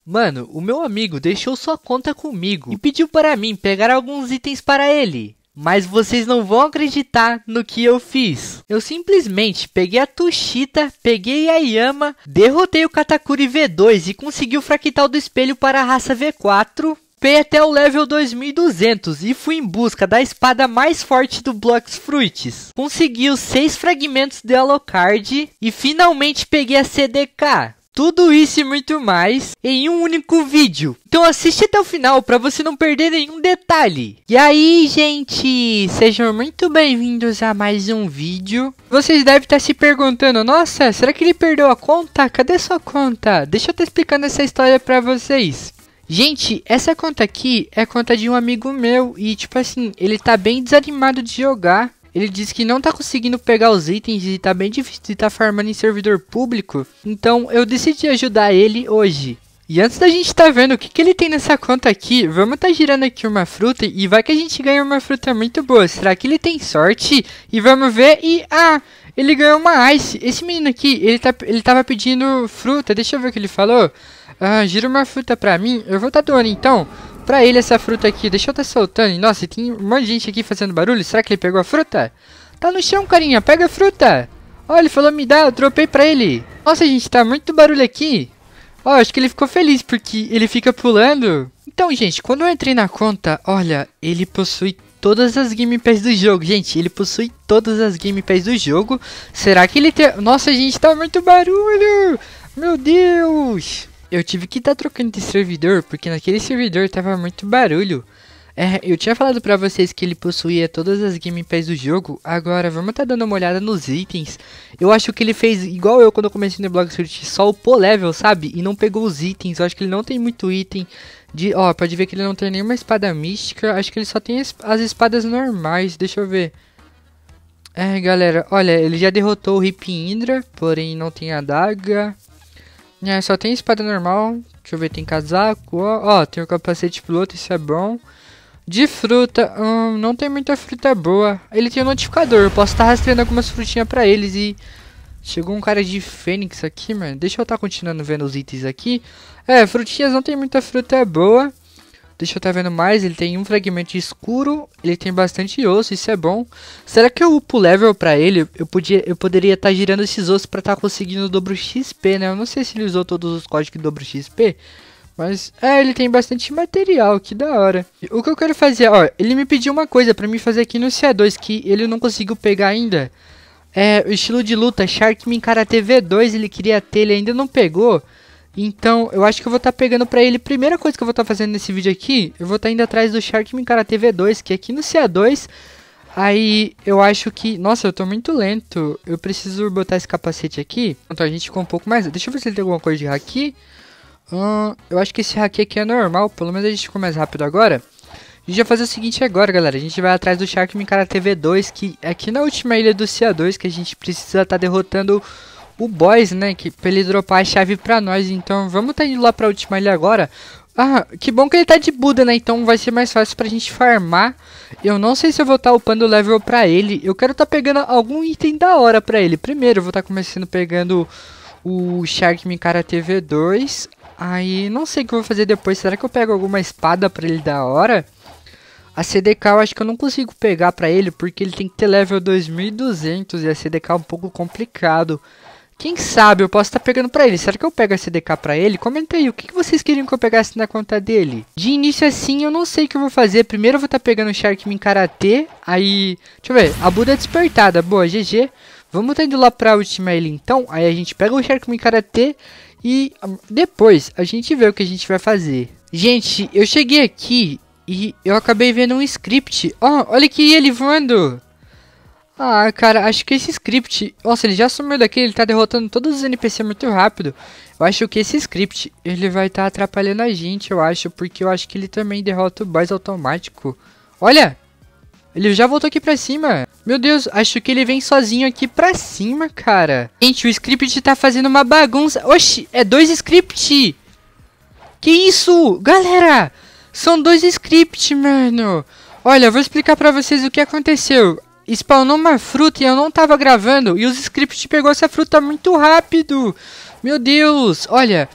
Mano, o meu amigo deixou sua conta comigo e pediu para mim pegar alguns itens para ele. Mas vocês não vão acreditar no que eu fiz. Eu simplesmente peguei a Tushita, peguei a Yama, derrotei o Katakuri V2 e consegui o Fractal do Espelho para a raça V4. Upei até o level 2200 e fui em busca da espada mais forte do Blox Fruits. Consegui os 6 fragmentos de Alucard e finalmente peguei a CDK. Tudo isso e muito mais em um único vídeo. Então assiste até o final para você não perder nenhum detalhe. E aí, gente, sejam muito bem-vindos a mais um vídeo. Vocês devem estar se perguntando, nossa, será que ele perdeu a conta? Cadê sua conta? Deixa eu estar explicando essa história para vocês. Gente, essa conta aqui é a conta de um amigo meu e tipo assim, ele tá bem desanimado de jogar. Ele disse que não tá conseguindo pegar os itens e tá bem difícil de tá farmando em servidor público. Então eu decidi ajudar ele hoje. E antes da gente tá vendo o que ele tem nessa conta aqui, vamos tá girando aqui uma fruta e vai que a gente ganha uma fruta muito boa. Será que ele tem sorte? E vamos ver e... ele ganhou uma Ice. Esse menino aqui, ele tava pedindo fruta. Deixa eu ver o que ele falou. Gira uma fruta pra mim. Eu vou tá doando então pra ele essa fruta aqui. Deixa eu tá soltando. Nossa, tem um monte de gente aqui fazendo barulho. Será que ele pegou a fruta? Tá no chão, carinha. Pega a fruta. Ó, ele falou me dá. Eu dropei pra ele. Nossa, gente, tá muito barulho aqui. Ó, acho que ele ficou feliz porque ele fica pulando. Então, gente, quando eu entrei na conta, olha, ele possui todas as gameplays do jogo. Gente, ele possui todas as gameplays do jogo. Será que ele tem... Nossa, gente, tá muito barulho. Meu Deus. Eu tive que estar trocando de servidor, porque naquele servidor tava muito barulho. Eu tinha falado pra vocês que ele possuía todas as gameplays do jogo. Agora, vamos tá dando uma olhada nos itens. Eu acho que ele fez igual eu quando eu comecei no Blox Fruits, só upou level, sabe? E não pegou os itens. Eu acho que ele não tem muito item. Ó, pode ver que ele não tem nenhuma espada mística. Acho que ele só tem as espadas normais. Deixa eu ver. Galera, olha, ele já derrotou o Hip Indra, porém não tem adaga. Só tem espada normal. Deixa eu ver, tem casaco. Ó, tem o capacete piloto, isso é bom. De fruta, não tem muita fruta boa. Ele tem um notificador, eu posso estar rastreando algumas frutinhas pra eles e... Chegou um cara de fênix aqui, mano. Deixa eu estar continuando vendo os itens aqui. Frutinhas não tem muita fruta boa. Deixa eu estar vendo mais, ele tem um fragmento escuro, ele tem bastante osso, isso é bom. Será que eu upo level pra ele? Eu poderia estar girando esses ossos pra estar conseguindo o dobro XP, né? Eu não sei se ele usou todos os códigos de dobro XP, mas ele tem bastante material, que da hora. O que eu quero fazer, ó, ele me pediu uma coisa pra mim fazer aqui no CA2 que ele não conseguiu pegar ainda. O estilo de luta, Sharkman Karate V2, ele queria ter, ele ainda não pegou. Então, eu acho que eu vou estar pegando pra ele. Primeira coisa que eu vou estar fazendo nesse vídeo aqui, eu vou estar indo atrás do Sharkman Karate V2, que é aqui no CA2. Aí, eu acho que... Nossa, eu tô muito lento. Eu preciso botar esse capacete aqui. Então, a gente ficou um pouco mais... Deixa eu ver se ele tem alguma coisa de haki. Eu acho que esse haki aqui é normal. Pelo menos a gente ficou mais rápido agora. A gente vai fazer o seguinte agora, galera. A gente vai atrás do Sharkman Karate V2, que é aqui na última ilha do CA2, que a gente precisa estar derrotando... o boss, né, pra ele dropar a chave pra nós. Então vamos tá indo lá pra última ilha agora. Que bom que ele tá de Buda, né, então vai ser mais fácil pra gente farmar. Eu não sei se eu vou tá upando o level pra ele. Eu quero tá pegando algum item da hora pra ele. Primeiro eu vou tá começando pegando o Sharkman Karate V2. Aí não sei o que eu vou fazer depois. Será que eu pego alguma espada pra ele da hora? A CDK eu acho que eu não consigo pegar pra ele, porque ele tem que ter level 2200 e a CDK é um pouco complicado. Quem sabe eu posso estar pegando pra ele. Será que eu pego a CDK pra ele? Comenta aí, o que vocês queriam que eu pegasse na conta dele? De início assim, eu não sei o que eu vou fazer. Primeiro eu vou estar pegando o Sharkman Karate. Aí, deixa eu ver, a Buda despertada. Boa, GG. Vamos estar indo lá pra última ilha então. Aí a gente pega o Sharkman Karate e depois a gente vê o que a gente vai fazer. Gente, eu cheguei aqui e eu acabei vendo um script. Olha aqui ele voando. Cara, acho que esse script... Nossa, ele já sumiu daqui, ele tá derrotando todos os NPC muito rápido. Eu acho que esse script, ele vai estar atrapalhando a gente, eu acho. Porque eu acho que ele também derrota o boss automático. Olha! Ele já voltou aqui pra cima. Meu Deus, acho que ele vem sozinho aqui pra cima, cara. Gente, o script tá fazendo uma bagunça. Oxi, é 2 scripts. Que isso? Galera, são 2 scripts, mano. Olha, eu vou explicar pra vocês o que aconteceu. Spawnou uma fruta e eu não tava gravando. E os scripts pegou essa fruta muito rápido. Meu Deus, olha.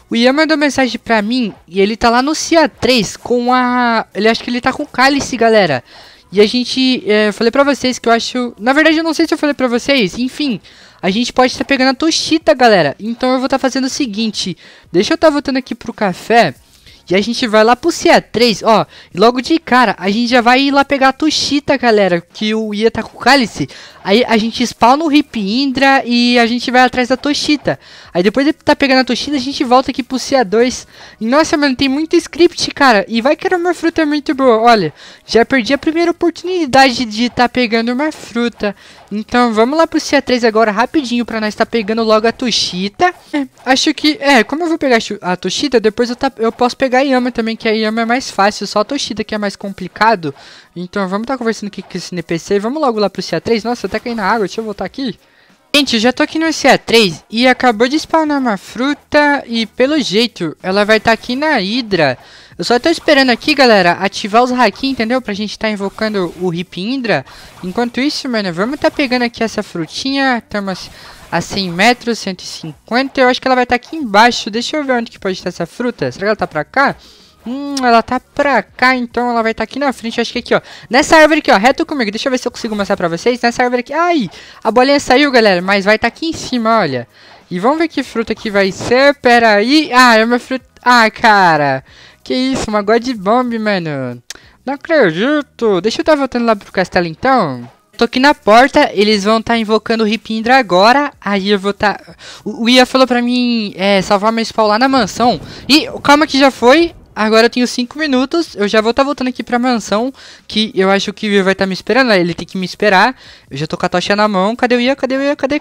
O Ian mandou mensagem pra mim e ele tá lá no Cia 3 com a... Ele acha que ele tá com o cálice, galera. E a gente... eu falei pra vocês que eu acho... Na verdade, eu não sei se eu falei pra vocês. Enfim, a gente pode estar pegando a Toshita, galera. Então eu vou estar fazendo o seguinte. Deixa eu estar voltando aqui pro café. E a gente vai lá pro Cia 3, ó. E logo de cara, a gente já vai ir lá pegar a Toshita, galera. Que o Ian tá com o cálice. Aí a gente spawna o Hip Indra e a gente vai atrás da Toshita. Aí depois de tá pegando a Toshita, a gente volta aqui pro Cia 2. E nossa, mano, tem muito script, cara. E vai que era uma fruta muito boa. Olha, já perdi a primeira oportunidade de tá pegando uma fruta. Então vamos lá pro Cia 3 agora, rapidinho, pra nós tá pegando logo a Toshita. Acho que, como eu vou pegar a Toshita, depois eu posso pegar a Yama também, que a Yama é mais fácil. Só a Toshita que é mais complicado. Então vamos tá conversando aqui com esse NPC. Vamos logo lá pro Cia 3. Nossa, tá caindo na água, deixa eu voltar aqui. Gente, eu já tô aqui no Cia 3 e acabou de spawnar uma fruta e pelo jeito ela vai estar aqui na Hydra. Eu só tô esperando aqui, galera, ativar os haki, entendeu? Pra gente tá invocando o Hip Indra. Enquanto isso, mano, vamos tá pegando aqui essa frutinha. Estamos a 100 metros, 150. Eu acho que ela vai estar aqui embaixo. Deixa eu ver onde que pode estar essa fruta. Será que ela tá pra cá? Ela tá pra cá, então ela vai estar aqui na frente, eu acho que aqui, ó. Nessa árvore aqui, ó, reto comigo, deixa eu ver se eu consigo mostrar pra vocês. Nessa árvore aqui, ai, a bolinha saiu, galera, mas vai estar aqui em cima, olha. E vamos ver que fruta que vai ser, pera aí. Ah, é uma fruta, cara, que isso, uma God Bomb, mano. Não acredito, deixa eu estar voltando lá pro castelo, então. Tô aqui na porta, eles vão estar invocando o Hip Indra agora. Aí eu vou estar... O Ia falou pra mim salvar meu spawn lá na mansão. E calma que já foi. Agora eu tenho 5 minutos, eu já vou estar voltando aqui pra mansão, que eu acho que o Ia vai estar me esperando, ele tem que me esperar. Eu já tô com a tocha na mão, cadê o Ia? Cadê o Ia? Cadê?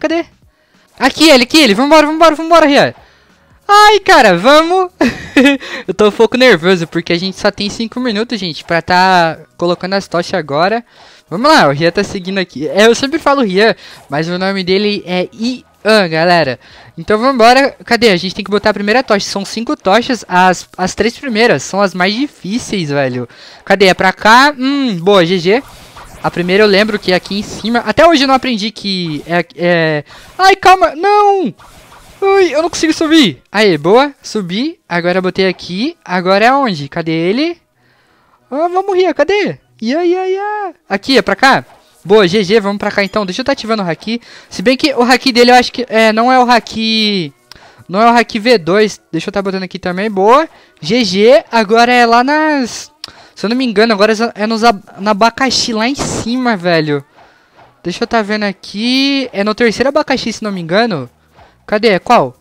Aqui ele, vambora, Ia. Ai, cara, vamos. Eu tô um pouco nervoso, porque a gente só tem 5 minutos, gente, pra tá colocando as tochas agora. Vamos lá, o Rian tá seguindo aqui. Eu sempre falo Rian, mas o nome dele é Ian, galera. Então vambora. Cadê? A gente tem que botar a primeira tocha. São 5 tochas. As 3 primeiras são as mais difíceis, velho. Cadê? É pra cá. Boa, GG. A primeira eu lembro que é aqui em cima. Até hoje eu não aprendi que Ai, calma. Não! Ui, eu não consigo subir. Aí, boa. Subi. Agora eu botei aqui. Agora é onde? Cadê ele? Vamos, Rian. Cadê? Aqui, é pra cá? Boa, GG, vamos pra cá então. Deixa eu estar ativando o haki. Se bem que o haki dele eu acho que não é o haki... Não é o haki V2. Deixa eu estar botando aqui também. Boa. GG. Agora é lá nas... Se eu não me engano, agora é no abacaxi lá em cima, velho. Deixa eu estar vendo aqui. É no terceiro abacaxi, se não me engano. Cadê? Qual?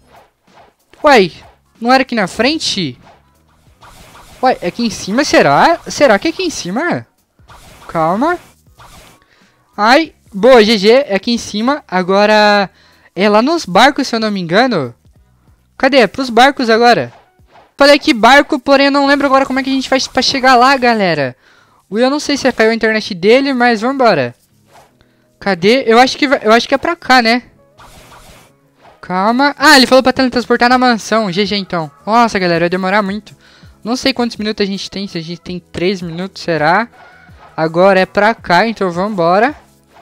Uai, não era aqui na frente? Uai, é aqui em cima, será? Será que é aqui em cima? Calma. Ai, boa, GG, é aqui em cima. Agora, é lá nos barcos, se eu não me engano. Cadê? É pros barcos agora. Falei que barco, porém eu não lembro agora como é que a gente faz pra chegar lá, galera. Eu não sei se caiu a internet dele, mas vambora. Cadê? Eu acho que é pra cá, né? Calma. Ah, ele falou pra teletransportar na mansão. GG, então. Nossa, galera, vai demorar muito. Não sei quantos minutos a gente tem. Se a gente tem 3 minutos, será? Agora é pra cá, então vambora.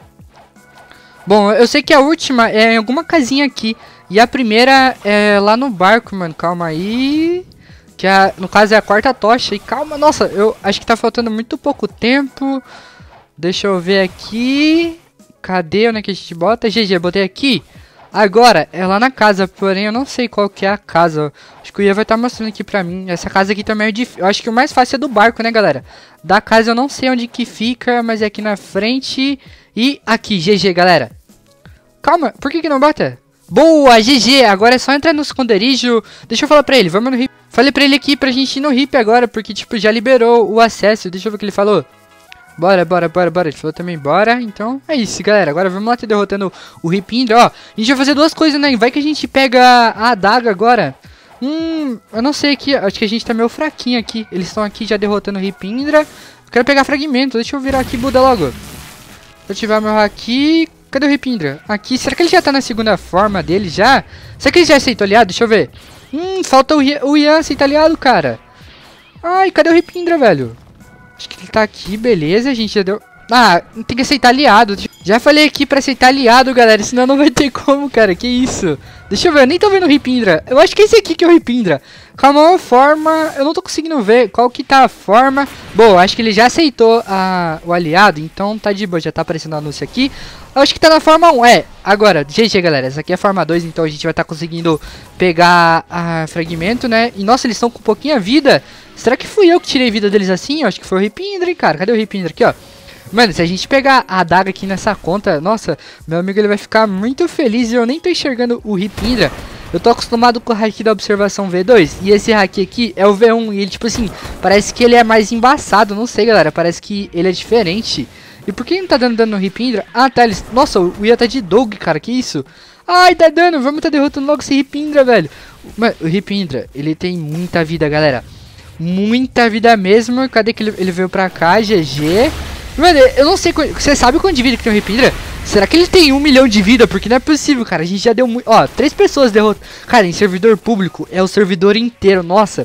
Bom, eu sei que a última é em alguma casinha aqui. E a primeira é lá no barco, mano. Calma aí. Que no caso é a quarta tocha. E calma, nossa, eu acho que tá faltando muito pouco tempo. Deixa eu ver aqui. Cadê? Onde é que a gente bota? GG, botei aqui. Agora, é lá na casa, porém eu não sei qual que é a casa. Acho que o Ia vai estar mostrando aqui pra mim. Essa casa aqui também é difícil. Eu acho que o mais fácil é do barco, né, galera? Da casa eu não sei onde que fica, mas é aqui na frente. E aqui, GG, galera. Calma, por que não bota? Boa, GG. Agora é só entrar no esconderijo. Deixa eu falar pra ele, vamos no RIP. Falei pra ele aqui pra gente ir no RIP agora, porque, tipo, já liberou o acesso. Deixa eu ver o que ele falou. Bora. Ele falou também bora. Então é isso, galera. Agora vamos lá ter derrotando o Hip Indra. Ó, a gente vai fazer duas coisas, né? Vai que a gente pega a adaga agora. Eu não sei aqui. Acho que a gente tá meio fraquinho aqui. Eles estão aqui já derrotando o Hip Indra. Eu quero pegar fragmento. Deixa eu virar aqui, Buda, logo. Vou ativar meu haki. Cadê o Hip Indra? Aqui. Será que ele já tá na segunda forma dele já? Será que ele já aceitou aliado? Deixa eu ver. Falta o Ian aceitar aliado, cara. Ai, cadê o Hip Indra, velho? Acho que ele tá aqui, beleza, a gente já deu... Ah, tem que aceitar aliado. Já falei aqui pra aceitar aliado, galera, senão não vai ter como, cara, que isso? Deixa eu ver, eu nem tô vendo o Ripindra. Eu acho que esse aqui que é o Ripindra. Com a maior forma, eu não tô conseguindo ver qual que tá a forma. Bom, acho que ele já aceitou o aliado, então tá de boa, já tá aparecendo o anúncio aqui. Eu acho que tá na forma 1, agora, GG, galera, essa aqui é a forma 2, então a gente vai estar conseguindo pegar a fragmento, né? E nossa, eles estão com pouquinha vida. Será que fui eu que tirei vida deles assim? Eu acho que foi o Ripindra, hein, cara. Cadê o Ripindra aqui, ó? Mano, se a gente pegar a adaga aqui nessa conta, nossa, meu amigo ele vai ficar muito feliz e eu nem tô enxergando o Ripindra. Eu tô acostumado com o hack da observação V2 e esse hack aqui é o V1 e ele, tipo assim, parece que ele é mais embaçado, não sei, galera, parece que ele é diferente. E por que não tá dando dano no Ripindra? Ah, tá, eles... Nossa, o Ia tá de Dog, cara, que isso? Ai, tá dando, vamos tá derrotando logo esse Ripindra, velho. Mano, o Ripindra, ele tem muita vida, galera. Muita vida mesmo. Cadê que ele veio pra cá? GG. Mano, eu não sei. Você sabe quanto de vida que tem o Ripindra? Será que ele tem 1 milhão de vida? Porque não é possível, cara. A gente já deu muito. Ó, 3 pessoas derrotaram. Cara, em servidor público é o servidor inteiro. Nossa.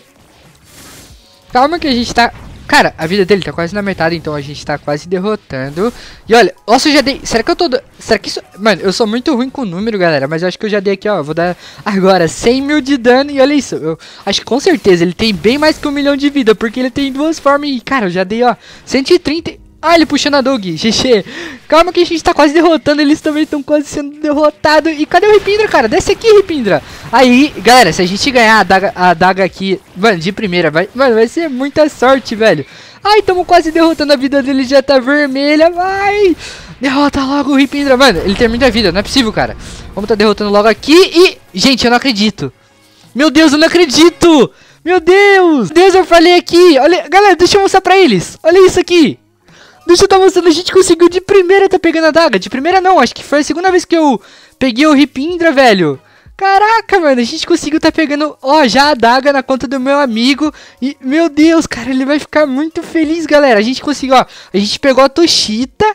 Calma que a gente tá. Cara, a vida dele tá quase na metade, então a gente tá quase derrotando. E olha, nossa, eu já dei... Será que eu tô... Será que isso... Mano, eu sou muito ruim com o número, galera, mas eu acho que eu já dei aqui, ó. Vou dar agora 100 mil de dano e olha isso. Eu acho que com certeza ele tem bem mais que 1 milhão de vida, porque ele tem 2 formas e, cara, eu já dei, ó, 130... Ah, ele puxando a Dog, GG. Calma que a gente tá quase derrotando, eles também estão quase sendo derrotados. E cadê o Ripindra, cara? Desce aqui, Ripindra. Aí, galera, se a gente ganhar a adaga aqui, mano, de primeira, mano, vai ser muita sorte, velho. Ai, tamo quase derrotando, a vida dele já tá vermelha, vai. Derrota logo o Ripindra, mano, ele tem muita vida, não é possível, cara. Vamos tá derrotando logo aqui e... Gente, eu não acredito. Meu Deus, eu não acredito. Meu Deus. Deus, eu falei aqui. Olha, galera, deixa eu mostrar pra eles. Olha isso aqui. Deixa eu estar mostrando, a gente conseguiu de primeira tá pegando a adaga. De primeira não, acho que foi a segunda vez que eu peguei o Ripindra, velho. Caraca, mano, a gente conseguiu tá pegando, ó, já a adaga na conta do meu amigo. E, meu Deus, cara, ele vai ficar muito feliz, galera. A gente conseguiu, ó, a gente pegou a Toshita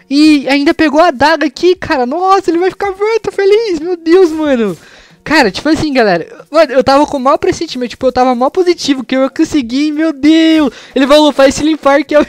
e ainda pegou a adaga aqui, cara. Nossa, ele vai ficar muito feliz, meu Deus, mano. Cara, tipo assim, galera, mano, eu tava com o maior pressentimento, tipo, eu tava mó positivo que eu consegui, meu Deus. Ele falou, faz se limpar que eu...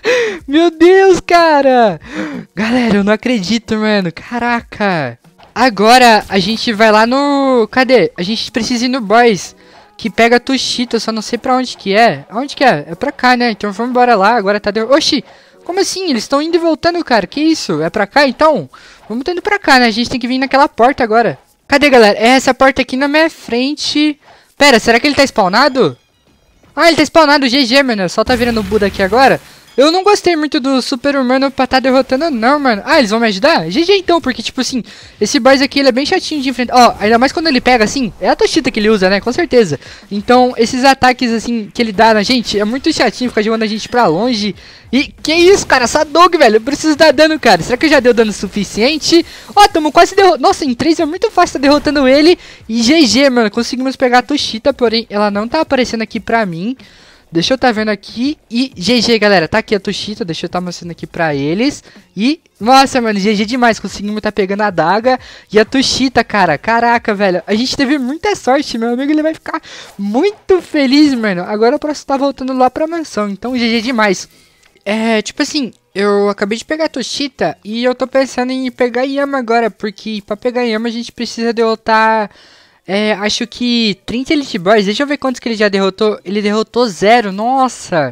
Meu Deus, cara. Galera, eu não acredito, mano, caraca. Agora, a gente vai lá no... Cadê? A gente precisa ir no Boys, que pega a Toshita, eu só não sei pra onde que é. Aonde que é? É pra cá, né? Então vamos embora lá, agora tá... Oxi, como assim? Eles estão indo e voltando, cara, que isso? É pra cá, então? Vamos tá indo pra cá, né? A gente tem que vir naquela porta agora. Cadê, galera? É essa porta aqui na minha frente. Pera, será que ele tá spawnado? Ah, ele tá spawnado, GG, mano. Só tá virando o Buda aqui agora. Eu não gostei muito do super humano pra tá derrotando, não, mano. Ah, eles vão me ajudar? GG então, porque, tipo assim, esse boss aqui, ele é bem chatinho de enfrentar. Ó, ainda mais quando ele pega, assim, é a Toshita que ele usa, né? Com certeza. Então, esses ataques, assim, que ele dá na gente, é muito chatinho, fica jogando a gente pra longe. E, que isso, cara? Essa Dog, velho, eu preciso dar dano, cara. Será que já deu dano suficiente? Ó, tamo quase derrotando. Nossa, em 3 é muito fácil tá derrotando ele. E GG, mano, conseguimos pegar a Toshita, porém, ela não tá aparecendo aqui pra mim. Deixa eu tá vendo aqui. E GG, galera, tá aqui a Toshita. Deixa eu tá mostrando aqui pra eles. E, nossa, mano, GG demais. Conseguimos tá pegando a adaga e a Toshita, cara. Caraca, velho, a gente teve muita sorte. Meu amigo, ele vai ficar muito feliz, mano. Agora eu posso tá voltando lá pra mansão. Então, GG demais. É, tipo assim, eu acabei de pegar a Toshita e eu tô pensando em pegar a Yama agora. Porque pra pegar a Yama a gente precisa derrotar... acho que 30 Elite Boys. Deixa eu ver quantos que ele já derrotou. Ele derrotou 0, nossa.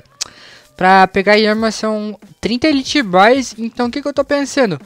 Pra pegar Yama são 30 Elite Boys. Então o que eu tô pensando?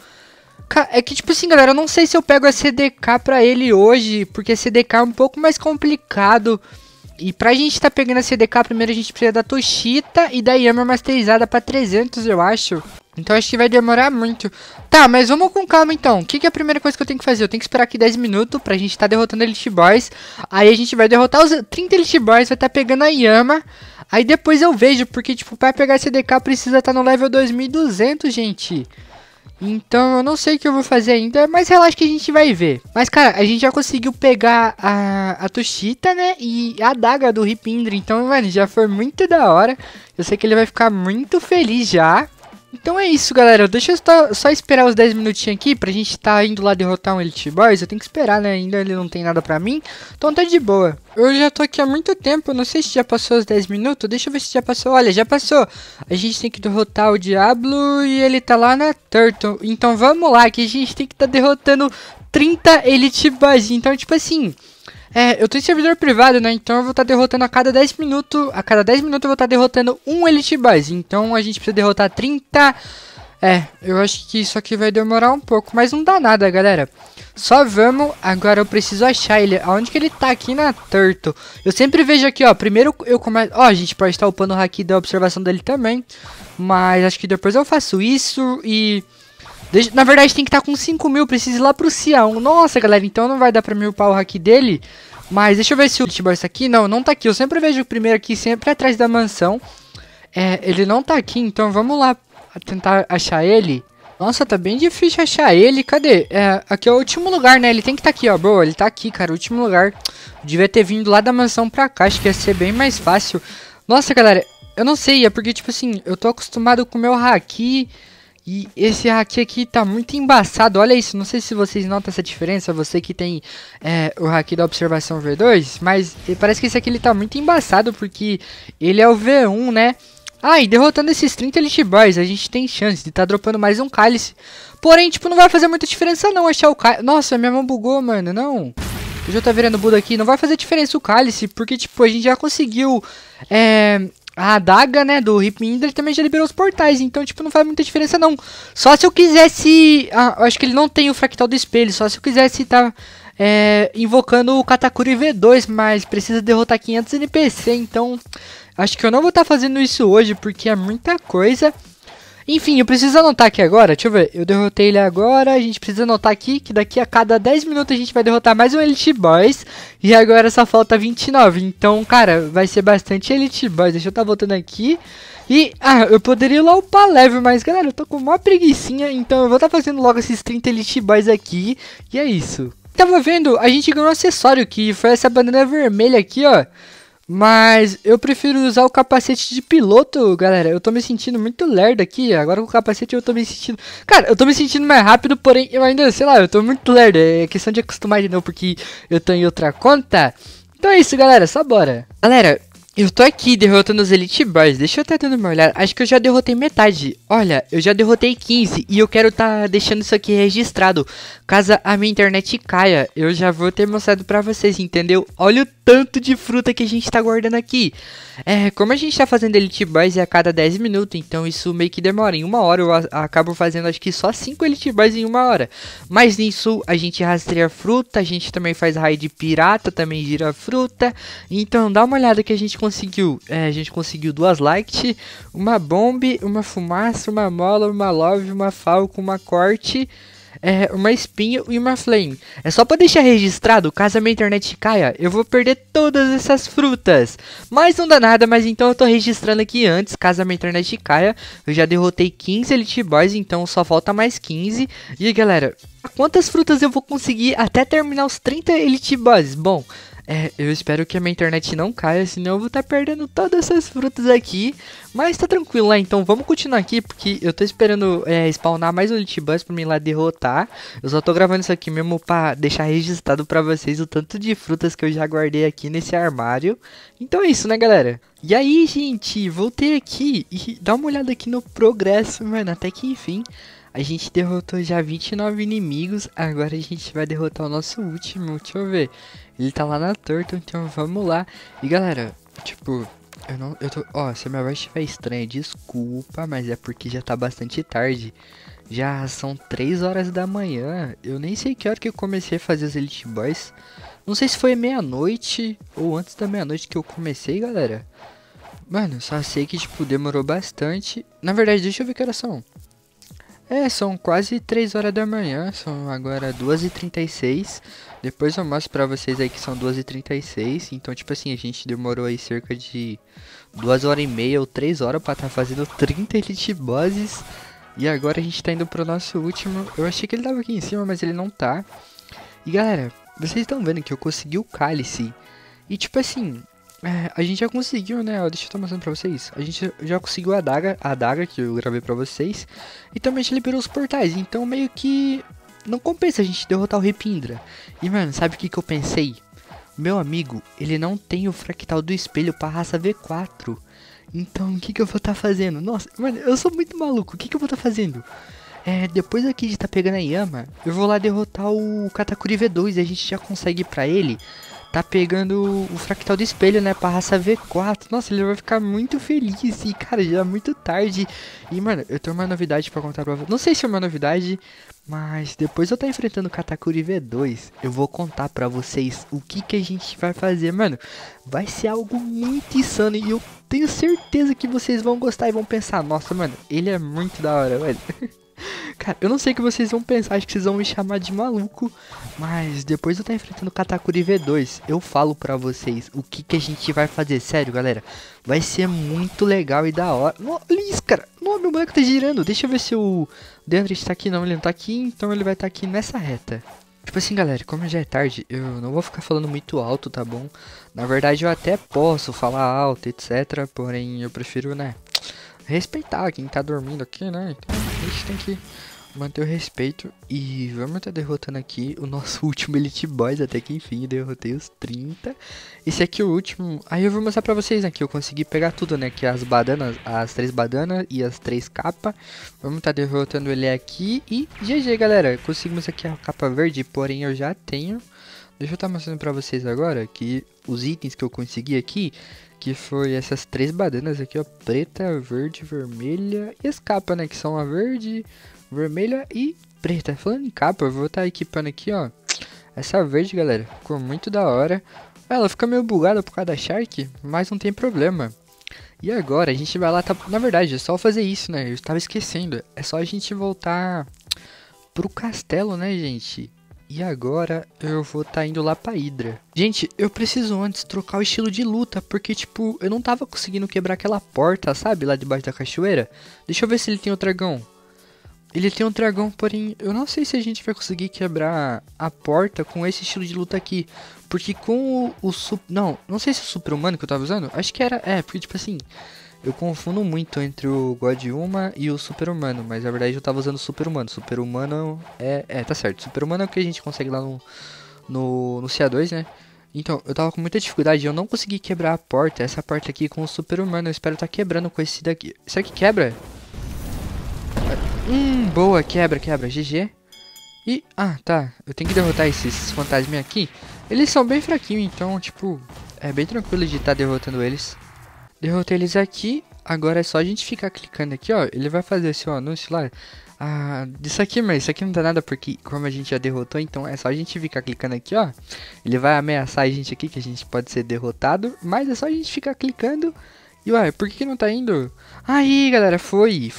É que tipo assim, galera, eu não sei se eu pego a CDK pra ele hoje, porque a CDK é um pouco mais complicado. E pra gente tá pegando a CDK, primeiro a gente precisa da Toshita e da Yama masterizada pra 300, eu acho. Então acho que vai demorar muito. Tá, mas vamos com calma então. O que é a primeira coisa que eu tenho que fazer? Eu tenho que esperar aqui 10 minutos pra gente tá derrotando Elite Boys. Aí a gente vai derrotar os 30 Elite Boys, vai tá pegando a Yama. Aí depois eu vejo, porque tipo, pra pegar a CDK precisa tá no level 2200, gente. Então eu não sei o que eu vou fazer ainda, mas relaxa que a gente vai ver. Mas cara, a gente já conseguiu pegar a Toshita, né, e a adaga do Ripindra. Então, mano, já foi muito da hora. Eu sei que ele vai ficar muito feliz já. Então é isso, galera. Deixa eu só esperar os 10 minutinhos aqui pra gente tá indo lá derrotar um Elite Boys. Eu tenho que esperar, né? Ainda ele não tem nada pra mim. Então tá de boa. Eu já tô aqui há muito tempo. Não sei se já passou os 10 minutos. Deixa eu ver se já passou. Olha, já passou. A gente tem que derrotar o Diablo e ele tá lá na Turtle. Então vamos lá, que a gente tem que tá derrotando 30 Elite Boys. Então, tipo assim... eu tô em servidor privado, né? Então eu vou estar derrotando a cada 10 minutos. A cada 10 minutos eu vou estar derrotando um Elite Boys. Então a gente precisa derrotar 30. Eu acho que isso aqui vai demorar um pouco. Mas não dá nada, galera. Só vamos. Agora eu preciso achar ele. Aonde que ele tá? Aqui na Turtle. Eu sempre vejo aqui, ó. Primeiro eu começo. Ó, a gente pode estar upando o haki da observação dele também. Mas acho que depois eu faço isso e... Na verdade tem que estar com 5.000, preciso ir lá pro Cião. Nossa, galera, então não vai dar pra mim upar o haki dele. Mas deixa eu ver se o Elite Boys tá aqui. Não, não tá aqui. Eu sempre vejo o primeiro aqui, sempre atrás da mansão. Ele não tá aqui, então vamos lá tentar achar ele. Nossa, tá bem difícil achar ele. Cadê? Aqui é o último lugar, né? Ele tem que tá aqui, ó. Boa, ele tá aqui, cara, o último lugar. Devia ter vindo lá da mansão pra cá, acho que ia ser bem mais fácil. Nossa, galera, eu não sei, é porque, tipo assim, eu tô acostumado com o meu haki... E esse haki aqui tá muito embaçado, olha isso, não sei se vocês notam essa diferença, você que tem o haki da observação V2, mas parece que esse aqui ele tá muito embaçado, porque ele é o V1, né? E derrotando esses 30 Elite Boys, a gente tem chance de tá dropando mais um cálice, porém, tipo, não vai fazer muita diferença não achar o cálice. Nossa, minha mão bugou, mano, não. Eu já tá virando Buda aqui, não vai fazer diferença o cálice, porque, tipo, a gente já conseguiu, a adaga, né, do Rip Mindra também já liberou os portais, então, tipo, não faz muita diferença, não. Só se eu quisesse... eu acho que ele não tem o fractal do espelho, só se eu quisesse tá invocando o Katakuri V2, mas precisa derrotar 500 NPC, então... Acho que eu não vou estar fazendo isso hoje, porque é muita coisa... Enfim, eu preciso anotar aqui agora, deixa eu ver, eu derrotei ele agora, a gente precisa anotar aqui que daqui a cada 10 minutos a gente vai derrotar mais um Elite Boys, e agora só falta 29, então, cara, vai ser bastante Elite Boys, deixa eu estar voltando aqui, e, eu poderia ir lá upar level, mas, galera, eu tô com uma preguicinha, então eu vou estar fazendo logo esses 30 Elite Boys aqui, e é isso. Tava vendo, a gente ganhou um acessório que foi essa banana vermelha aqui, ó. Mas eu prefiro usar o capacete de piloto, galera. Eu tô me sentindo muito lerdo aqui. Agora com o capacete eu tô me sentindo... Cara, eu tô me sentindo mais rápido, porém eu ainda, sei lá, eu tô muito lerdo. É questão de acostumar de novo, porque eu tô em outra conta. Então é isso, galera. Só bora. Galera, eu tô aqui derrotando os Elite Boys. Deixa eu até dando uma olhada. Acho que eu já derrotei metade. Olha, eu já derrotei 15. E eu quero tá deixando isso aqui registrado. Caso a minha internet caia, eu já vou ter mostrado pra vocês, entendeu? Olha o tanto de fruta que a gente tá guardando aqui. Como a gente tá fazendo Elite Boys a cada 10 minutos, então isso meio que demora. Em 1 hora eu acabo fazendo acho que só 5 Elite Boys em 1 hora. Mas nisso a gente rastreia fruta, a gente também faz raid pirata, também gira fruta. Então dá uma olhada que a gente conseguiu. A gente conseguiu 2 light, uma bomb, uma fumaça, uma mola, uma love, uma falco, uma corte... uma espinho e uma flame. É só pra deixar registrado, caso a minha internet caia, eu vou perder todas essas frutas. Mas não dá nada, mas então eu tô registrando aqui antes, caso a minha internet caia. Eu já derrotei 15 Elite Boys, então só falta mais 15. E galera, quantas frutas eu vou conseguir até terminar os 30 Elite Boys? Bom... eu espero que a minha internet não caia, senão eu vou estar perdendo todas essas frutas aqui. Mas tá tranquilo lá, então vamos continuar aqui, porque eu tô esperando spawnar mais um Elite Boys pra mim lá derrotar. Eu só tô gravando isso aqui mesmo pra deixar registrado pra vocês o tanto de frutas que eu já guardei aqui nesse armário. Então é isso, né, galera? E aí, gente, voltei aqui e dá uma olhada aqui no progresso, mano, até que enfim... A gente derrotou já 29 inimigos, agora a gente vai derrotar o nosso último, deixa eu ver. Ele tá lá na Turtle, então vamos lá. E galera, tipo, se a minha voz estiver estranha, desculpa, mas é porque já tá bastante tarde. Já são 3 horas da manhã, eu nem sei que hora que eu comecei a fazer os Elite Boys. Não sei se foi meia-noite ou antes da meia-noite que eu comecei, galera. Mano, só sei que, tipo, demorou bastante. Na verdade, deixa eu ver que horas são. São quase 3 horas da manhã, são agora 2h36. Depois eu mostro pra vocês aí que são 2h36. Então, tipo assim, a gente demorou aí cerca de 2h30 ou 3 horas pra tá fazendo 30 Elite Bosses. E agora a gente tá indo pro nosso último. Eu achei que ele tava aqui em cima, mas ele não tá. E galera, vocês estão vendo que eu consegui o cálice. E tipo assim, A gente já conseguiu, né? Ó, deixa eu estar mostrando pra vocês. A gente já conseguiu a adaga que eu gravei pra vocês. E também a gente liberou os portais. Então meio que não compensa a gente derrotar o Repindra. E mano, sabe o que eu pensei? Meu amigo, ele não tem o fractal do espelho pra raça V4. Então o que eu vou estar fazendo? Nossa, mano, eu sou muito maluco. O que eu vou estar fazendo? Depois aqui de tá pegando a Yama, eu vou lá derrotar o Katakuri V2 e a gente já consegue ir pra ele. Tá pegando o fractal do espelho, né, pra raça V4. Nossa, ele vai ficar muito feliz. E, cara, já é muito tarde. E, mano, eu tenho uma novidade pra contar pra vocês. Não sei se é uma novidade, mas depois eu tá enfrentando o Katakuri V2, eu vou contar pra vocês o que a gente vai fazer, mano. Vai ser algo muito insano e eu tenho certeza que vocês vão gostar e vão pensar, nossa, mano, ele é muito da hora, velho. Cara, eu não sei o que vocês vão pensar, acho que vocês vão me chamar de maluco, mas depois eu estar enfrentando o Katakuri V2, eu falo pra vocês o que a gente vai fazer, sério, galera. Vai ser muito legal e da hora. Olha isso, cara. Não, meu boneco tá girando. Deixa eu ver se o Deandre está aqui. Não, ele não tá aqui, então ele vai estar aqui nessa reta. Tipo assim, galera, como já é tarde, eu não vou ficar falando muito alto, tá bom? Na verdade, eu até posso falar alto, etc, porém, eu prefiro, né, respeitar quem tá dormindo aqui, né? Então a gente tem que manter o respeito. E vamos estar derrotando aqui o nosso último Elite Boys. Até que enfim, derrotei os 30. Esse aqui é o último. Aí eu vou mostrar pra vocês, né, que eu consegui pegar tudo, né? Que as badanas, as 3 badanas e as 3 capas. Vamos estar derrotando ele aqui. E GG, galera. Conseguimos aqui a capa verde, porém eu já tenho. Deixa eu estar mostrando pra vocês agora que os itens que eu consegui aqui, que foi essas 3 badanas aqui, ó, preta, verde, vermelha e as capas, né, que são a verde, vermelha e preta. Falando em capa, eu vou estar equipando aqui, ó, essa verde, galera, ficou muito da hora. Ela fica meio bugada por causa da Shark, mas não tem problema. E agora a gente vai lá, na verdade, é só fazer isso, né, eu estava esquecendo, é só a gente voltar pro castelo, né, gente. E agora eu vou estar indo lá pra Hydra. Gente, eu preciso antes trocar o estilo de luta, porque tipo, eu não tava conseguindo quebrar aquela porta, sabe, lá debaixo da cachoeira. Deixa eu ver se ele tem o dragão. Ele tem um dragão, porém, eu não sei se a gente vai conseguir quebrar a porta com esse estilo de luta aqui. Porque com o não sei se é o super-humano que eu tava usando, acho que era, porque tipo assim, eu confundo muito entre o God-Uma e o Super-Humano, mas na verdade eu tava usando o Super-Humano. Super-Humano tá certo. Super-Humano é o que a gente consegue lá no CA2, né? Então, eu tava com muita dificuldade, eu não consegui quebrar a porta, essa porta aqui com o Super-Humano. Eu espero tá quebrando com esse daqui. Será que quebra? Boa, quebra, GG. E, tá, eu tenho que derrotar esses fantasminhas aqui. Eles são bem fraquinhos, então, tipo, é bem tranquilo de estar derrotando eles. Derrotei eles aqui, agora é só a gente ficar clicando aqui, ó. Ele vai fazer esse anúncio lá. Disso aqui, mas isso aqui não dá nada porque como a gente já derrotou, então é só a gente ficar clicando aqui, ó. Ele vai ameaçar a gente aqui que a gente pode ser derrotado, mas é só a gente ficar clicando. E ué, por que não tá indo? Aí, galera, foi.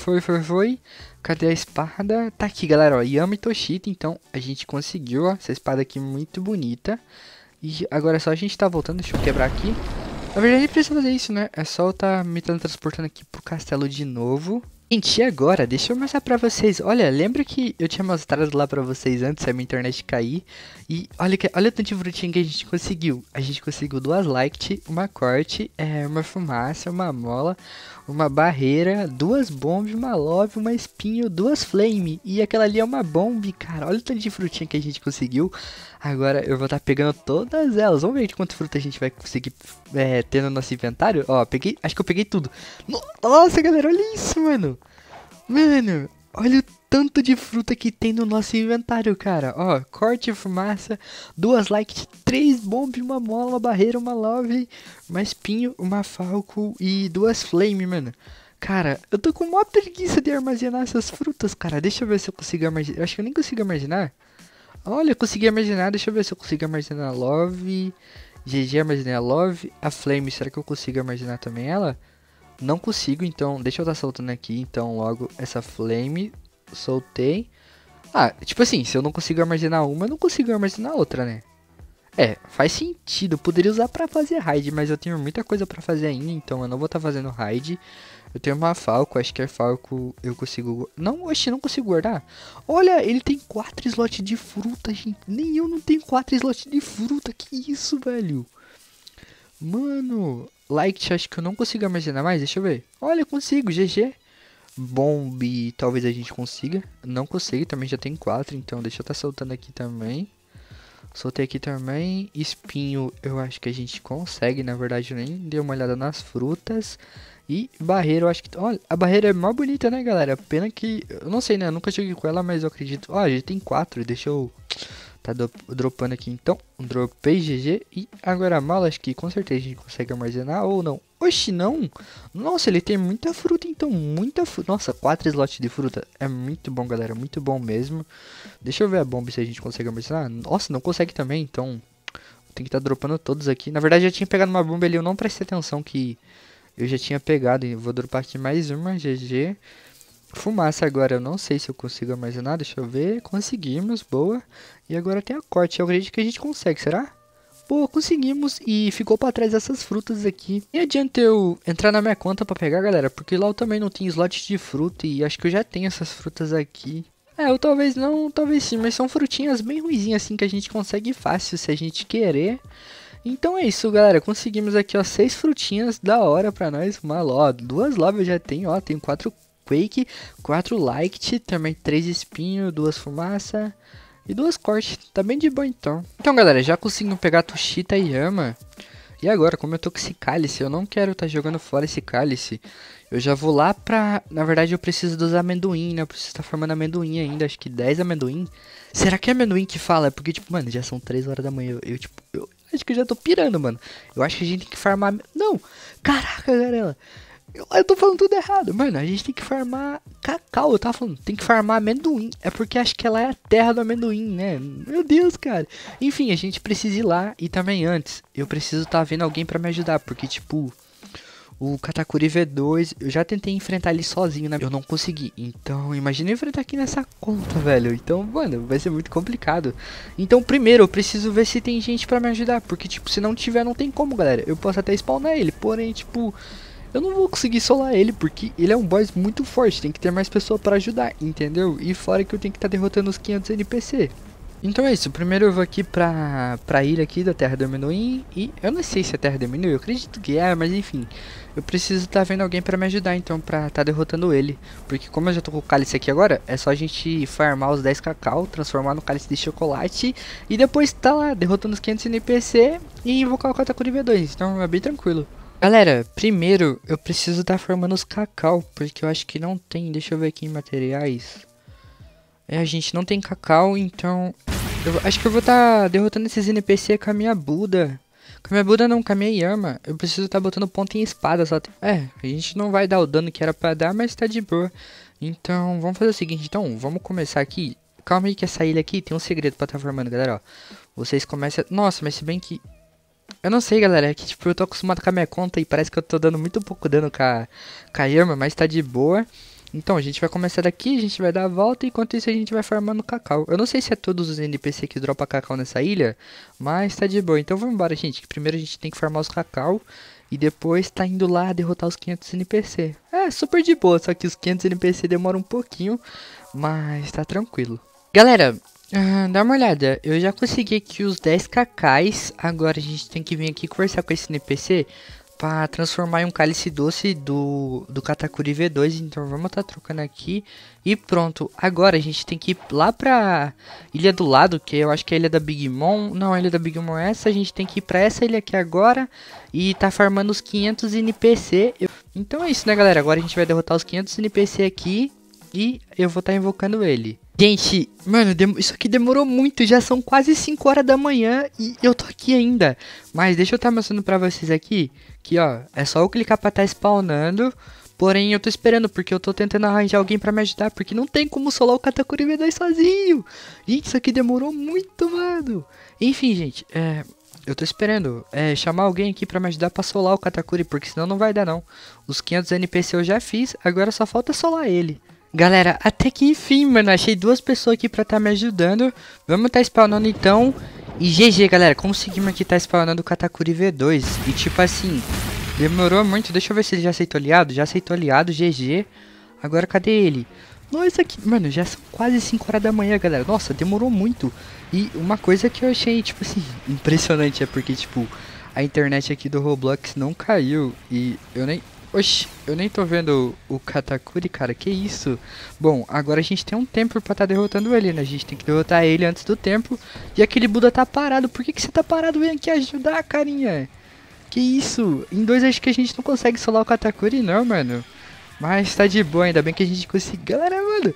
Cadê a espada? Tá aqui, galera, ó, Yama e Toshita, então a gente conseguiu, ó, essa espada aqui muito bonita. E agora é só a gente tá voltando, deixa eu quebrar aqui. Na verdade, nem precisa fazer isso, né? É só eu tá me transportando aqui pro castelo de novo. Gente, e agora? Deixa eu mostrar pra vocês. Olha, lembra que eu tinha mostrado lá pra vocês antes a minha internet cair? E olha o tanto de frutinha que a gente conseguiu. A gente conseguiu 2 light, uma corte, uma fumaça, uma mola, uma barreira, 2 bombs, uma love, uma espinho, 2 flame. E aquela ali é uma bomb, cara. Olha o tanto de frutinha que a gente conseguiu. Agora eu vou estar pegando todas elas. Vamos ver de quanto fruta a gente vai conseguir ter no nosso inventário. Ó, acho que eu peguei tudo. Nossa, galera, olha isso, mano. Mano, olha o tanto de fruta que tem no nosso inventário, cara. Ó, corte, fumaça, 2 light, 3 bombs, uma mola, uma barreira, uma love, uma espinho, uma falco e 2 flame, mano. Cara, eu tô com uma preguiça de armazenar essas frutas, cara. Deixa eu ver se eu consigo armazenar. Eu acho que eu nem consigo armazenar. Olha, eu consegui armazenar. Deixa eu ver se eu consigo armazenar a love. GG, armazenei a love. A flame, será que eu consigo armazenar também ela? Não consigo, então deixa eu estar soltando aqui. Então logo essa flame, soltei. Tipo assim, se eu não consigo armazenar uma, eu não consigo armazenar outra, né? Faz sentido, eu poderia usar pra fazer raid, mas eu tenho muita coisa pra fazer ainda, então eu não vou estar fazendo raid. Eu tenho uma falco, acho que a falco eu consigo... Não, oxe, não consigo guardar. Olha, ele tem 4 slots de fruta, gente. Nem eu não tenho 4 slots de fruta, que isso, velho. Mano, like, acho que eu não consigo armazenar mais, deixa eu ver. Olha, eu consigo, GG. Bomb, talvez a gente consiga. Não consigo, também já tem 4, então deixa eu estar soltando aqui também. Soltei aqui também. Espinho, eu acho que a gente consegue, na verdade eu nem dei uma olhada nas frutas. E barreira, eu acho que... Olha, a barreira é mais bonita, né, galera? Pena que... Eu não sei, né? Eu nunca joguei com ela, mas eu acredito... Ó, a gente tem 4, deixa eu... Tá dropando aqui, então. Dropei, GG. E agora a mala, acho que com certeza a gente consegue armazenar ou não. Oxi, não. Nossa, ele tem muita fruta, então. Muita fruta. Nossa, 4 slots de fruta. É muito bom, galera. Muito bom mesmo. Deixa eu ver a bomba se a gente consegue armazenar. Nossa, não consegue também, então... Tem que estar dropando todos aqui. Na verdade, eu tinha pegado uma bomba ali. Eu não prestei atenção que... Eu já tinha pegado, e vou dropar aqui mais uma, GG. Fumaça agora, eu não sei se eu consigo armazenar, deixa eu ver. Conseguimos, boa. E agora tem a corte, eu acredito que a gente consegue, será? Pô, conseguimos e ficou pra trás essas frutas aqui. E adianta eu entrar na minha conta pra pegar, galera, porque lá eu também não tenho slot de fruta e acho que eu já tenho essas frutas aqui. É, eu talvez não, talvez sim, mas são frutinhas bem ruizinhas assim que a gente consegue fácil se a gente querer. Então é isso, galera, conseguimos aqui, ó, 6 frutinhas da hora pra nós, malo, ó, 2 love eu já tenho, ó, tenho 4 quake, 4 light, também 3 espinho, 2 fumaça e 2 corte, tá bem de boa então. Então, galera, já conseguimos pegar Tushita e Yama, e agora, como eu tô com esse cálice, eu não quero tá jogando fora esse cálice, eu já vou lá pra, na verdade eu preciso dos amendoim, né, eu preciso tá formando amendoim ainda, acho que 10 amendoim. Será que é amendoim que fala? É porque, tipo, mano, já são 3 horas da manhã, eu acho que eu já tô pirando, mano. Eu acho que a gente tem que farmar... Não! Caraca, galera. Eu tô falando tudo errado. Mano, a gente tem que farmar cacau. Eu tava falando, tem que farmar amendoim. É porque acho que ela é a terra do amendoim, né? Meu Deus, cara. Enfim, a gente precisa ir lá. E também antes, eu preciso tá vendo alguém pra me ajudar. Porque, tipo... O Katakuri V2, eu já tentei enfrentar ele sozinho, né? Eu não consegui. Então, imagina enfrentar aqui nessa conta, velho. Então, mano, vai ser muito complicado. Então, primeiro, eu preciso ver se tem gente pra me ajudar. Porque, tipo, se não tiver, não tem como, galera. Eu posso até spawnar ele. Porém, tipo, eu não vou conseguir solar ele. Porque ele é um boss muito forte. Tem que ter mais pessoas pra ajudar, entendeu? E fora que eu tenho que estar derrotando os 500 NPC. Então é isso, primeiro eu vou aqui pra ilha aqui da Terra do Amendoim. E eu não sei se é Terra do Amendoim, eu acredito que é, mas enfim. Eu preciso tá vendo alguém pra me ajudar então, pra tá derrotando ele. Porque como eu já tô com o cálice aqui agora, é só a gente farmar os 10 cacau, transformar no cálice de chocolate. E depois tá lá, derrotando os 500 NPC e invocar o Katakuri V2, então é bem tranquilo. Galera, primeiro eu preciso tá farmando os cacau, porque eu acho que não tem, deixa eu ver aqui em materiais. É, a gente não tem cacau, então... Eu acho que eu vou estar derrotando esses NPC com a minha Buda. Com a minha Buda não, com a minha Yama. Eu preciso estar botando ponta em espada só. É, a gente não vai dar o dano que era pra dar, mas tá de boa. Então, vamos fazer o seguinte, então, vamos começar aqui. Calma aí que essa ilha aqui tem um segredo pra estar formando, galera, ó. Vocês começam... Nossa, mas se bem que... Eu não sei, galera, é que tipo, eu tô acostumado com a minha conta e parece que eu tô dando muito pouco dano com a Yama, mas tá de boa. Então, a gente vai começar daqui, a gente vai dar a volta, e enquanto isso a gente vai farmando cacau. Eu não sei se é todos os NPC que dropam cacau nessa ilha, mas tá de boa. Então vamos embora, gente, que primeiro a gente tem que farmar os cacau, e depois tá indo lá derrotar os 500 NPC. É, super de boa, só que os 500 NPC demoram um pouquinho, mas tá tranquilo. Galera, dá uma olhada, eu já consegui aqui os 10 cacais, agora a gente tem que vir aqui conversar com esse NPC... Pra transformar em um cálice doce do Katakuri V2. Então vamos tá trocando aqui. E pronto. Agora a gente tem que ir lá pra ilha do lado. Que eu acho que é a ilha da Big Mom. Não, a ilha da Big Mom é essa. A gente tem que ir pra essa ilha aqui agora. E tá farmando os 500 NPC. Então é isso, né, galera? Agora a gente vai derrotar os 500 NPC aqui. E eu vou tá invocando ele. Gente, mano, isso aqui demorou muito, já são quase 5 horas da manhã e eu tô aqui ainda. Mas deixa eu estar mostrando pra vocês aqui, que ó, é só eu clicar pra estar spawnando. Porém, eu tô esperando, porque eu tô tentando arranjar alguém pra me ajudar, porque não tem como solar o Katakuri V2 sozinho. Gente, isso aqui demorou muito, mano. Enfim, gente, eu tô esperando chamar alguém aqui pra me ajudar pra solar o Katakuri, porque senão não vai dar não. Os 500 NPC eu já fiz, agora só falta solar ele. Galera, até que enfim, mano, achei 2 pessoas aqui pra tá me ajudando. Vamos tá spawnando então. E GG, galera, conseguimos aqui tá spawnando o Katakuri V2. E tipo assim, demorou muito. Deixa eu ver se ele já aceitou aliado. Já aceitou aliado, GG. Agora cadê ele? Nossa, aqui, mano, já são quase 5 horas da manhã, galera. Nossa, demorou muito. E uma coisa que eu achei, tipo assim, impressionante é porque, tipo, a internet aqui do Roblox não caiu e eu nem... Oxi, eu nem tô vendo o Katakuri, cara, que isso? Bom, agora a gente tem um tempo pra tá derrotando ele, né? A gente tem que derrotar ele antes do tempo. E aquele Buda tá parado, por que você tá parado? Vem aqui ajudar, carinha. Que isso? Em 2 acho que a gente não consegue solar o Katakuri não, mano. Mas tá de boa, ainda bem que a gente conseguiu. Galera, mano,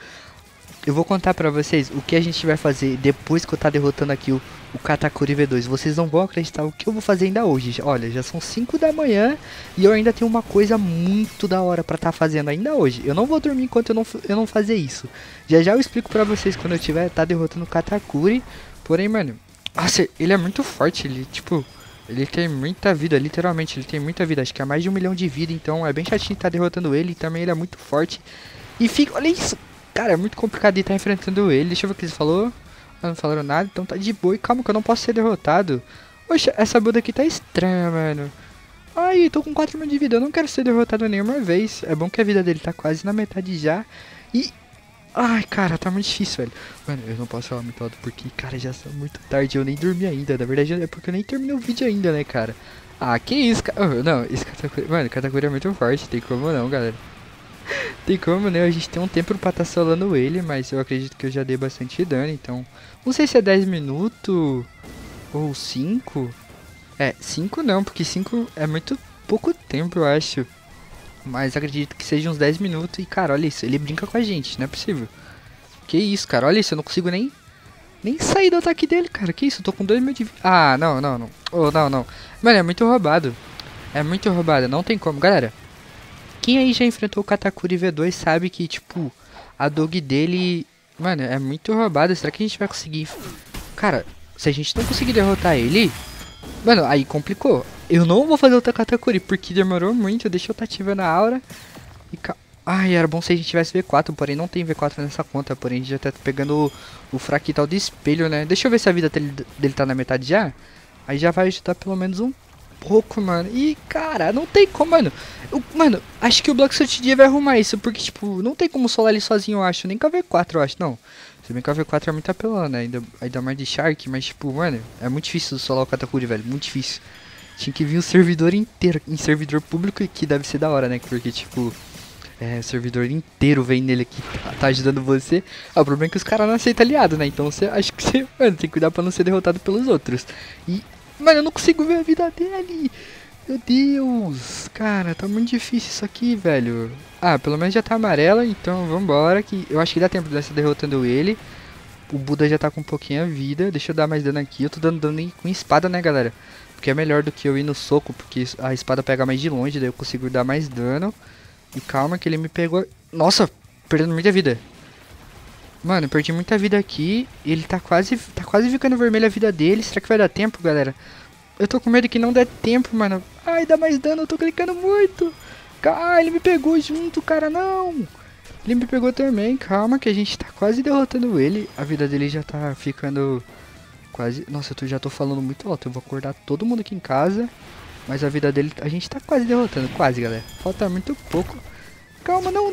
eu vou contar pra vocês o que a gente vai fazer depois que eu tá derrotando aqui o Katakuri V2. Vocês não vão acreditar o que eu vou fazer ainda hoje. Olha, já são 5 da manhã e eu ainda tenho uma coisa muito da hora pra tá fazendo ainda hoje. Eu não vou dormir enquanto eu não fazer isso. Já eu explico pra vocês quando eu tiver tá derrotando o Katakuri. Porém, mano, nossa, ele é muito forte. Ele, tipo, ele tem muita vida, literalmente. Ele tem muita vida, acho que é mais de 1 milhão de vida. Então é bem chatinho tá derrotando ele. E também ele é muito forte. E fica, olha isso. Cara, é muito complicado de estar enfrentando ele. Deixa eu ver o que eles falou. Não falaram nada, então tá de boa. E calma que eu não posso ser derrotado. Poxa, essa build aqui tá estranha, mano. Ai, tô com 4 mil de vida. Eu não quero ser derrotado nenhuma vez. É bom que a vida dele tá quase na metade já. E... ai, cara, tá muito difícil, velho. Mano, eu não posso falar muito alto porque, cara, já são muito tarde. Eu nem dormi ainda. Na verdade, é porque eu nem terminei o vídeo ainda, né, cara. Ah, que isso, cara. Oh, não, esse Katakuri... mano, Katakuri é muito forte. Tem como não, galera. Tem como, né? A gente tem um tempo pra tá solando ele, mas eu acredito que eu já dei bastante dano, então... não sei se é 10 minutos ou 5. É, 5 não, porque 5 é muito pouco tempo, eu acho. Mas acredito que seja uns 10 minutos e, cara, olha isso, ele brinca com a gente, não é possível. Que isso, cara, olha isso, eu não consigo nem sair do ataque dele, cara. Que isso, eu tô com 2 mil de vida. Ah, não. Oh, não. Mano, é muito roubado. É muito roubado, não tem como, galera. Quem aí já enfrentou o Katakuri V2 sabe que, tipo, a dog dele, mano, é muito roubada. Será que a gente vai conseguir? Cara, se a gente não conseguir derrotar ele, mano, aí complicou. Eu não vou fazer outra Katakuri, porque demorou muito. Deixa eu tá ativando a aura. E ai, era bom se a gente tivesse V4, porém não tem V4 nessa conta. Porém a gente já tá pegando o fractal do espelho, né? Deixa eu ver se a vida dele tá na metade já. Aí já vai ajudar pelo menos um pouco, mano. E, cara, não tem como, mano. Mano, acho que o Block Dia vai arrumar isso. Porque, tipo, não tem como solar ele sozinho, eu acho. Nem com a V4, eu acho, não. Se bem que a V4 é muito apelona, né? Ainda mais de Shark. Mas, tipo, mano, é muito difícil solar o Katakuri, velho. Muito difícil. Tinha que vir um servidor inteiro. Em servidor público, que deve ser da hora, né? Porque, tipo, o servidor inteiro vem nele aqui, tá ajudando você. Ah, o problema é que os caras não aceitam aliado, né? Então, você acho que você, mano, tem que cuidar pra não ser derrotado pelos outros. E... mano, eu não consigo ver a vida dele. Meu Deus. Cara, tá muito difícil isso aqui, velho. Ah, pelo menos já tá amarela, então vambora. Que eu acho que dá tempo de estar derrotando ele. O Buda já tá com um pouquinho de vida. Deixa eu dar mais dano aqui. Eu tô dando dano com espada, né, galera? Porque é melhor do que eu ir no soco. Porque a espada pega mais de longe. Daí eu consigo dar mais dano. E calma que ele me pegou. Nossa, perdendo muita vida. Mano, eu perdi muita vida aqui. Ele tá quase ficando vermelho a vida dele. Será que vai dar tempo, galera? Eu tô com medo que não dê tempo, mano. Ai, dá mais dano, eu tô clicando muito. Ah, ele me pegou junto, cara, não. Ele me pegou também, calma que a gente tá quase derrotando ele. A vida dele já tá ficando quase... nossa, eu já tô falando muito alto. Eu vou acordar todo mundo aqui em casa. Mas a vida dele, a gente tá quase derrotando. Quase, galera. Falta muito pouco. Calma, não.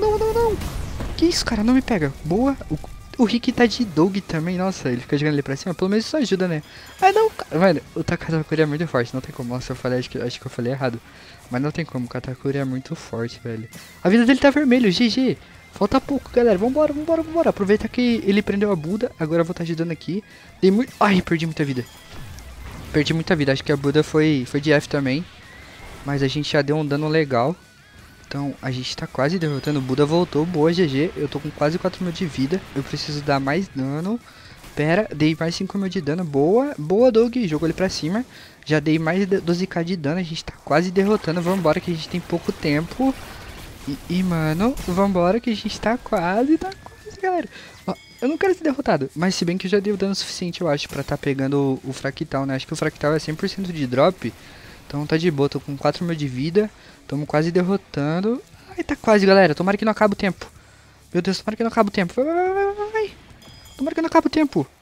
Que isso, cara, não me pega. Boa. O Rick tá de dog também, nossa, ele fica jogando ali pra cima, pelo menos isso ajuda, né? Ah, não, cara, mano, o Katakuri é muito forte, não tem como, nossa, eu falei, acho que eu falei errado. Mas não tem como, o Katakuri é muito forte, velho. A vida dele tá vermelho, GG. Falta pouco, galera, vambora. Aproveita que ele prendeu a Buda, agora eu vou estar ajudando aqui. Dei muito... ai, perdi muita vida. Acho que a Buda foi de F também. Mas a gente já deu um dano legal. Então, a gente tá quase derrotando. O Buda voltou. Boa, GG. Eu tô com quase 4 mil de vida. Eu preciso dar mais dano. Pera, dei mais 5 mil de dano. Boa, Dog. Jogou ele pra cima. Já dei mais 12k de dano. A gente tá quase derrotando. Vambora que a gente tem pouco tempo. E mano, vambora que a gente tá quase, galera. Ó, eu não quero ser derrotado. Mas se bem que eu já dei o dano suficiente, eu acho, pra tá pegando o fractal, né? Acho que o fractal é 100% de drop. Então tá de boa. Tô com 4 mil de vida. Tamo quase derrotando. Ai, tá quase, galera. Tomara que não acabe o tempo. Meu Deus, tomara que não acabe o tempo. Vai. Tomara que não acabe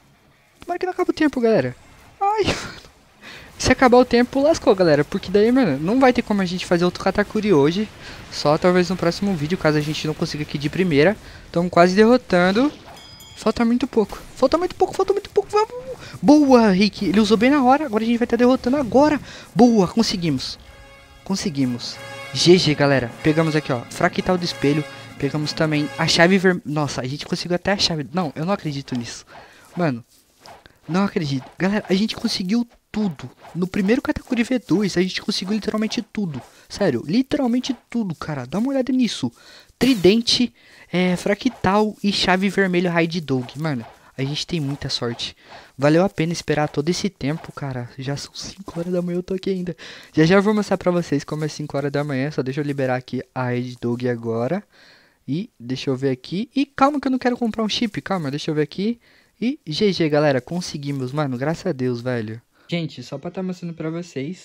o tempo. Galera. Ai, mano. Se acabar o tempo, lascou, galera. Porque daí, mano, não vai ter como a gente fazer outro Katakuri hoje. Só talvez no próximo vídeo, caso a gente não consiga aqui de primeira. Tamo quase derrotando. Falta muito pouco. vamos. Boa, Rick. Ele usou bem na hora. Agora a gente vai estar derrotando agora. Boa, conseguimos. Conseguimos. GG, galera. Pegamos aqui, ó, fractal do espelho. Pegamos também a chave vermelha. Nossa, a gente conseguiu até a chave. Não, eu não acredito nisso. Mano, não acredito. Galera, a gente conseguiu tudo. No primeiro categoria V2, a gente conseguiu literalmente tudo. Sério, literalmente tudo, cara. Dá uma olhada nisso. Tridente, fractal e chave vermelha Raid Dog. Mano, a gente tem muita sorte. Valeu a pena esperar todo esse tempo, cara. Já são 5 horas da manhã, eu tô aqui ainda. Já vou mostrar pra vocês como é 5 horas da manhã. Só deixa eu liberar aqui a Raid Dog agora. E deixa eu ver aqui. E calma que eu não quero comprar um chip. Calma, deixa eu ver aqui. E GG, galera. Conseguimos, mano. Graças a Deus, velho. Gente, só pra estar mostrando pra vocês.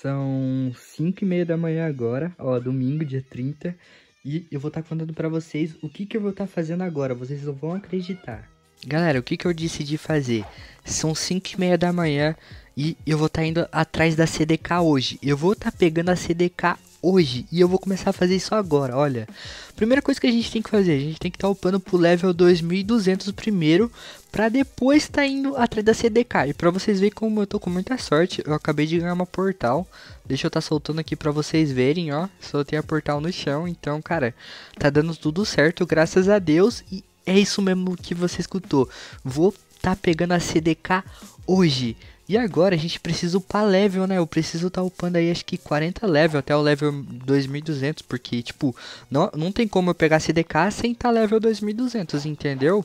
São 5h30 da manhã agora. Ó, domingo, dia 30. E eu vou estar contando pra vocês o que eu vou estar fazendo agora. Vocês não vão acreditar. Galera, o que eu decidi fazer? São 5h30 da manhã. E eu vou estar indo atrás da CDK hoje. Eu vou estar pegando a CDK hoje. E eu vou começar a fazer isso agora, olha. Primeira coisa que a gente tem que fazer. A gente tem que estar upando pro level 2200 primeiro. Pra depois estar indo atrás da CDK. E pra vocês verem como eu tô com muita sorte. Eu acabei de ganhar uma portal. Deixa eu estar soltando aqui pra vocês verem, ó. Soltei a portal no chão. Então, cara, tá dando tudo certo, graças a Deus. E é isso mesmo que você escutou. Vou estar pegando a CDK hoje. E agora a gente precisa upar level, né? Eu preciso estar upando aí acho que 40 level até o level 2200. Porque, tipo, não tem como eu pegar CDK sem estar level 2200, entendeu?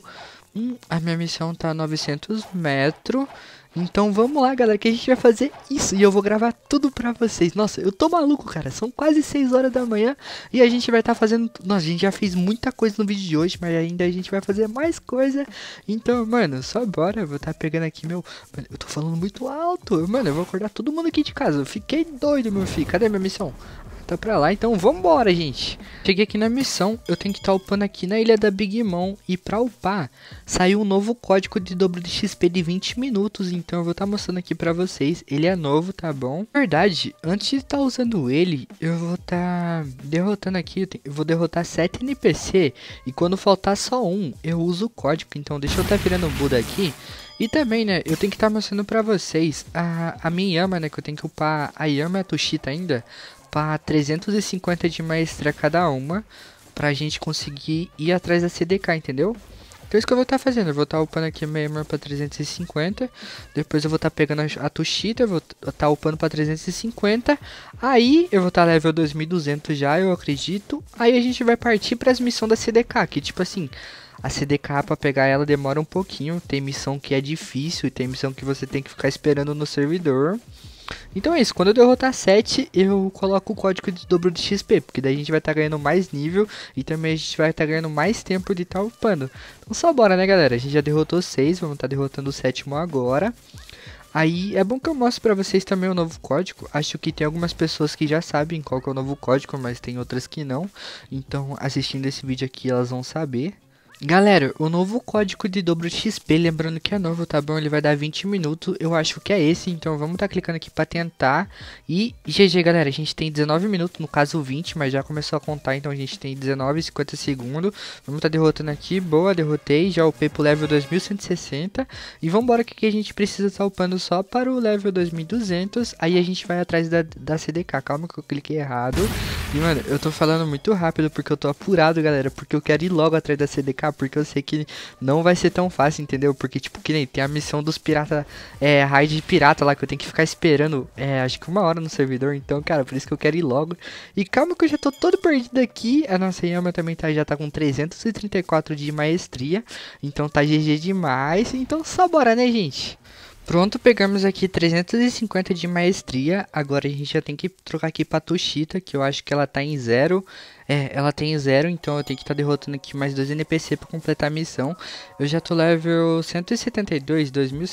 A minha missão tá a 900 metros. Então vamos lá, galera, que a gente vai fazer isso. E eu vou gravar tudo pra vocês. Nossa, eu tô maluco, cara. São quase 6 horas da manhã. E a gente vai estar fazendo... Nossa, a gente já fez muita coisa no vídeo de hoje. Mas ainda a gente vai fazer mais coisa. Então, mano, só bora. Eu vou estar pegando aqui meu... Mano, eu tô falando muito alto. Mano, eu vou acordar todo mundo aqui de casa. Eu fiquei doido, meu filho. Cadê a minha missão? Tá pra lá, então vambora, gente. Cheguei aqui na missão, eu tenho que estar upando aqui na Ilha da Big Mom. E pra upar, saiu um novo código de dobro de XP de 20 minutos. Então eu vou estar mostrando aqui pra vocês. Ele é novo, tá bom? Na verdade, antes de estar usando ele, eu vou estar derrotando aqui. Eu vou derrotar 7 NPC. E quando faltar só um, eu uso o código. Então deixa eu estar virando o Buda aqui. E também, né, eu tenho que estar mostrando pra vocês a minha Yama, né, que eu tenho que upar a Yama e a Tushita ainda. Para 350 de maestria cada uma, pra gente conseguir ir atrás da CDK, entendeu? Então é isso que eu vou estar fazendo, eu vou estar upando aqui a minha arma para 350, depois eu vou estar pegando a Tushita, eu vou estar upando para 350, aí eu vou estar level 2200 já, eu acredito, aí a gente vai partir para as missões da CDK, que tipo assim... A CDK pra pegar ela demora um pouquinho, tem missão que é difícil e tem missão que você tem que ficar esperando no servidor. Então é isso, quando eu derrotar 7, eu coloco o código de dobro de XP, porque daí a gente vai estar ganhando mais nível e também a gente vai estar ganhando mais tempo de estar upando. Então só bora, né, galera? A gente já derrotou 6, vamos estar derrotando o 7º agora. Aí é bom que eu mostre pra vocês também o novo código. Acho que tem algumas pessoas que já sabem qual que é o novo código, mas tem outras que não. Então assistindo esse vídeo aqui elas vão saber. Galera, o novo código de dobro XP, lembrando que é novo, tá bom? Ele vai dar 20 minutos, eu acho que é esse, então vamos tá clicando aqui pra tentar. E GG, galera, a gente tem 19 minutos, no caso 20, mas já começou a contar, então a gente tem 19 e 50 segundos. Vamos tá derrotando aqui, boa, derrotei, já upei pro level 2160. E vambora que a gente precisa tá upando só para o level 2200, aí a gente vai atrás da CDK, calma que eu cliquei errado. E mano, eu tô falando muito rápido porque eu tô apurado, galera, porque eu quero ir logo atrás da CDK. Porque eu sei que não vai ser tão fácil, entendeu? Porque, tipo, que nem tem a missão dos pirata, raid de pirata lá, que eu tenho que ficar esperando, acho que 1 hora no servidor. Então, cara, por isso que eu quero ir logo. E calma que eu já tô todo perdido aqui. A nossa Yama também já tá com 334 de maestria. Então tá GG demais. Então só bora, né, gente? Pronto, pegamos aqui 350 de maestria. Agora a gente já tem que trocar aqui pra Tushita, que eu acho que ela tá em 0. Ela tem 0, então eu tenho que estar derrotando aqui mais 2 NPC pra completar a missão. Eu já tô level 172,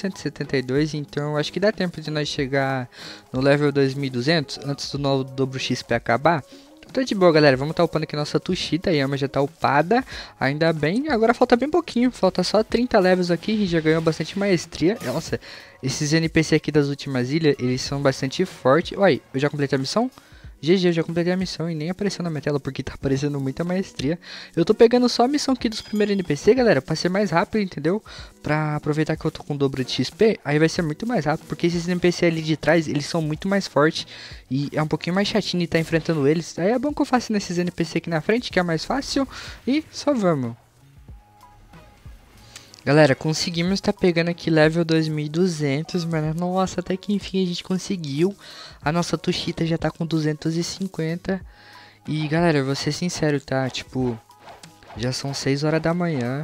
2172, então eu acho que dá tempo de nós chegar no level 2200 antes do novo dobro XP acabar. Tá de boa, galera, vamos tá upando aqui nossa Tushita, a Yama já tá upada, ainda bem, agora falta bem pouquinho, falta só 30 levels aqui, a gente já ganhou bastante maestria. Nossa, esses NPC aqui das últimas ilhas, eles são bastante fortes. Olha, eu já completei a missão? GG, eu já completei a missão e nem apareceu na minha tela porque tá aparecendo muita maestria. Eu tô pegando só a missão aqui dos primeiros NPC, galera, pra ser mais rápido, entendeu? Pra aproveitar que eu tô com o dobro de XP, aí vai ser muito mais rápido, porque esses NPC ali de trás, eles são muito mais fortes e é um pouquinho mais chatinho de estar enfrentando eles. Aí é bom que eu faça nesses NPC aqui na frente, que é mais fácil, e só vamos. Galera, conseguimos estar pegando aqui level 2200, mano. Nossa, até que enfim a gente conseguiu. A nossa Tushita já tá com 250. E galera, eu vou ser sincero, tá? Tipo, já são 6 horas da manhã.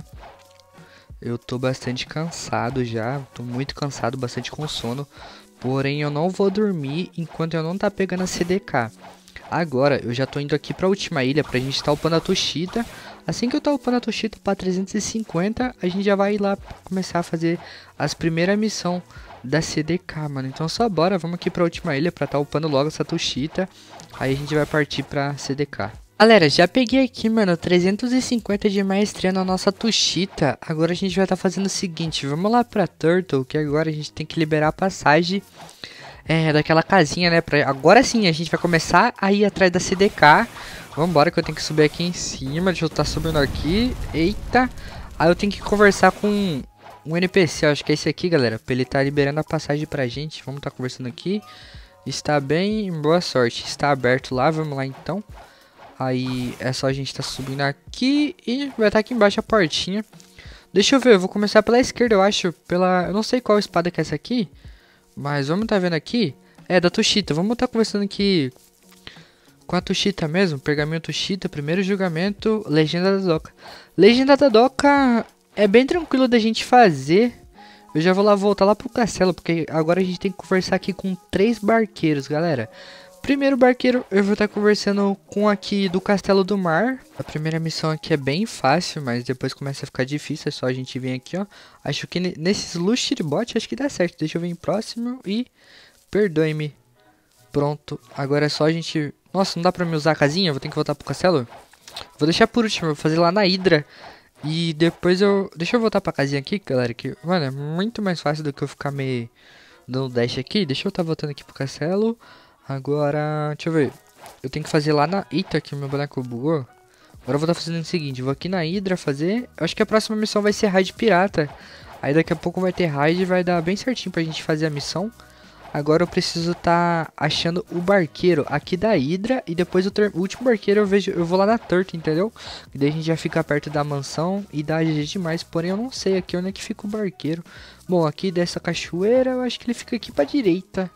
Eu tô bastante cansado já. Tô muito cansado, bastante com sono. Porém, eu não vou dormir enquanto eu não tá pegando a CDK. Agora, eu já tô indo aqui pra última ilha pra gente estar upando a Tushita. Assim que eu tô upando a Tushita pra 350, a gente já vai ir lá começar a fazer as primeiras missões da CDK, mano. Então só bora, vamos aqui pra última ilha pra estar upando logo essa Tushita. Aí a gente vai partir pra CDK. Galera, já peguei aqui, mano, 350 de maestria na nossa Tushita. Agora a gente vai estar fazendo o seguinte, vamos lá pra Turtle, que agora a gente tem que liberar a passagem daquela casinha, né? Agora sim a gente vai começar a ir atrás da CDK. Vambora que eu tenho que subir aqui em cima. Deixa eu estar subindo aqui. Eita. Aí eu tenho que conversar com um NPC. Acho que é esse aqui, galera. Pra ele estar liberando a passagem pra gente. Vamos estar conversando aqui. Está bem. Boa sorte. Está aberto lá. Vamos lá então. Aí é só a gente estar subindo aqui. E vai estar aqui embaixo a portinha. Deixa eu ver. Eu vou começar pela esquerda, eu acho. Eu não sei qual espada que é essa aqui. Mas vamos tá vendo aqui. É da Tushita. Vamos estar conversando aqui com a Tushita mesmo. Pergaminho Tushita. Primeiro julgamento. Legenda da Doca. Legenda da Doca é bem tranquilo da gente fazer. Eu já vou lá voltar lá pro castelo. Porque agora a gente tem que conversar aqui com 3 barqueiros, galera. Primeiro barqueiro eu vou estar conversando com aqui do Castelo do Mar. A primeira missão aqui é bem fácil, mas depois começa a ficar difícil. É só a gente vir aqui, ó. Acho que nesses Lustre Bot acho que dá certo. Deixa eu vir próximo e perdoe-me. Pronto, agora é só a gente... Nossa, não dá pra me usar a casinha? Vou ter que voltar pro castelo? Vou deixar por último, vou fazer lá na Hidra. E depois eu... Deixa eu voltar pra casinha aqui, galera. Que, mano, é muito mais fácil do que eu ficar me dando dash aqui. Deixa eu estar voltando aqui pro castelo. Agora, deixa eu ver. Eu tenho que fazer lá na... Eita, que meu boneco bugou. Agora eu vou estar fazendo o seguinte. Vou aqui na Hidra fazer... Eu acho que a próxima missão vai ser raid pirata. Aí daqui a pouco vai ter raid e vai dar bem certinho pra gente fazer a missão. Agora eu preciso estar achando o barqueiro aqui da Hidra. E depois o último barqueiro eu vou lá na Turtle, entendeu? E daí a gente já fica perto da mansão e dá GG demais. Porém eu não sei aqui onde é que fica o barqueiro. Bom, aqui dessa cachoeira eu acho que ele fica aqui pra direita.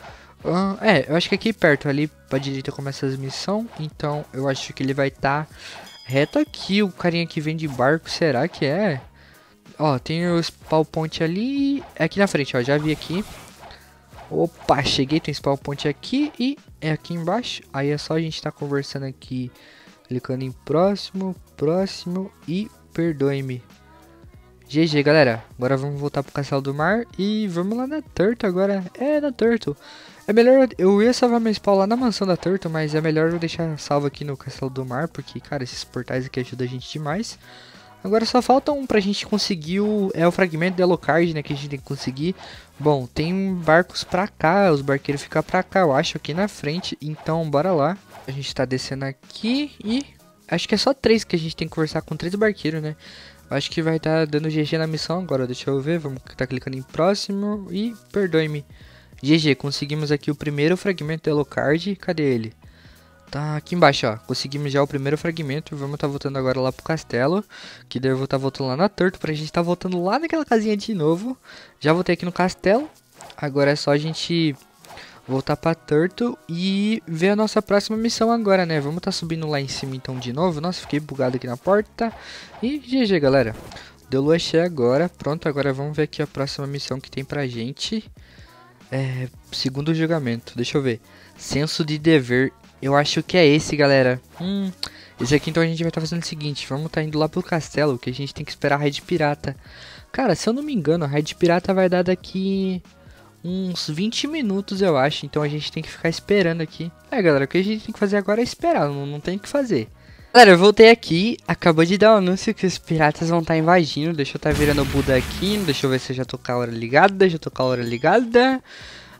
Eu acho que aqui perto, ali pra direita começa as missões. Então eu acho que ele vai estar reto aqui. O carinha que vem de barco, será que é? Ó, tem o spawn point ali. É aqui na frente, ó, já vi aqui. Opa, cheguei, tem spawn point aqui e é aqui embaixo. Aí é só a gente tá conversando aqui, clicando em próximo, próximo e perdoe-me. GG, galera. Agora vamos voltar pro Castelo do Mar e vamos lá na Turtle agora. É, na Turtle. É melhor, eu ia salvar meu spawn lá na mansão da Turtle, mas é melhor eu deixar salvo aqui no Castelo do Mar, porque, cara, esses portais aqui ajudam a gente demais. Agora só falta um pra gente conseguir o fragmento de Alucard, né, que a gente tem que conseguir. Bom, tem barcos pra cá, os barqueiros ficam pra cá, eu acho, aqui na frente. Então, bora lá. A gente tá descendo aqui e... Acho que é só 3 que a gente tem que conversar com 3 barqueiros, né. Acho que vai estar dando GG na missão agora, deixa eu ver, vamos estar clicando em próximo e perdoe-me. GG, conseguimos aqui o primeiro fragmento de Alucard, cadê ele? Tá aqui embaixo, ó, conseguimos já o primeiro fragmento, vamos estar voltando agora lá pro castelo, que daí eu vou estar voltando lá na Turtle, pra gente estar voltando lá naquela casinha de novo. Já voltei aqui no castelo, agora é só a gente voltar pra Turtle e ver a nossa próxima missão agora, né? Vamos estar subindo lá em cima então de novo, nossa, fiquei bugado aqui na porta. E GG, galera, deu lua cheia agora, pronto, agora vamos ver aqui a próxima missão que tem pra gente. Segundo julgamento, deixa eu ver, senso de dever, eu acho que é esse, galera. Esse aqui então a gente vai estar fazendo o seguinte, vamos estar indo lá pro castelo, que a gente tem que esperar a raid pirata. Cara, se eu não me engano, a raid pirata vai dar daqui uns 20 minutos, eu acho, então a gente tem que ficar esperando aqui. Galera, o que a gente tem que fazer agora é esperar, não tem o que fazer. Galera, eu voltei aqui, acabou de dar o anúncio que os piratas vão estar invadindo. Deixa eu estar virando o Buda aqui, deixa eu ver se eu já tô com a hora ligada, já tô com a hora ligada.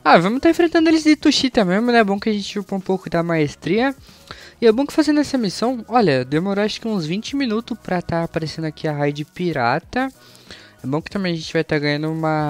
Ah, vamos estar enfrentando eles de Tushita mesmo, né? É bom que a gente upa um pouco da maestria. E é bom que fazendo essa missão, olha, demorou acho que uns 20 minutos pra estar aparecendo aqui a raid pirata. É bom que também a gente vai estar ganhando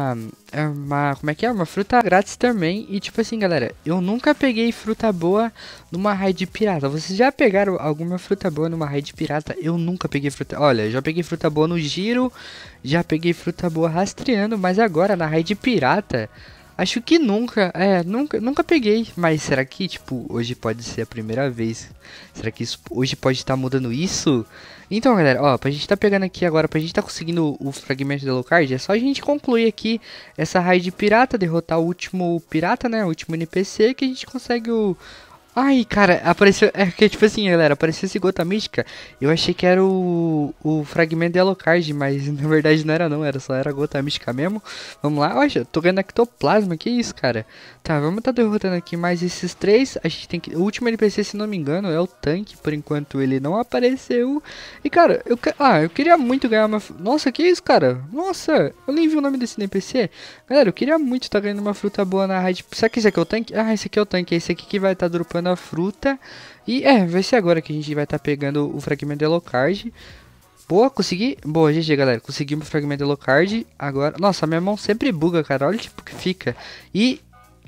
como é que é? Uma fruta grátis também. E tipo assim, galera, eu nunca peguei fruta boa numa raid pirata. Vocês já pegaram alguma fruta boa numa raid pirata? Eu nunca peguei fruta... Olha, já peguei fruta boa no giro, já peguei fruta boa rastreando, mas agora na raid pirata... Acho que nunca, nunca peguei, mas será que, tipo, hoje pode ser a primeira vez? Será que hoje pode estar mudando isso? Então, galera, ó, pra gente tá pegando aqui agora, pra gente tá conseguindo o fragmento da Alucard, é só a gente concluir aqui essa raid pirata, derrotar o último pirata, né, o último NPC, que a gente consegue o... Ai, cara, apareceu... É que, tipo assim, galera, apareceu esse gota mística. Eu achei que era o fragmento de Alucard, mas na verdade não era não. Era gota mística mesmo. Vamos lá. Olha, tô ganhando ectoplasma. Que isso, cara? Tá, vamos tá derrotando aqui mais esses três. A gente tem que... O último NPC, se não me engano, é o tanque. Por enquanto ele não apareceu. E, cara, eu queria muito ganhar uma... Nossa, que isso, cara? Nossa, eu nem vi o nome desse NPC. Galera, eu queria muito tá ganhando uma fruta boa na raid. Será que esse aqui é o tanque? Ah, esse aqui é o tanque. É esse aqui que vai tá dropando a fruta. E vai ser agora que a gente vai estar pegando o fragmento de Alucard. Boa, consegui. Boa, GG, galera. Conseguimos o fragmento de Alucard. Agora, nossa, minha mão sempre buga, cara. Olha o tipo que fica. E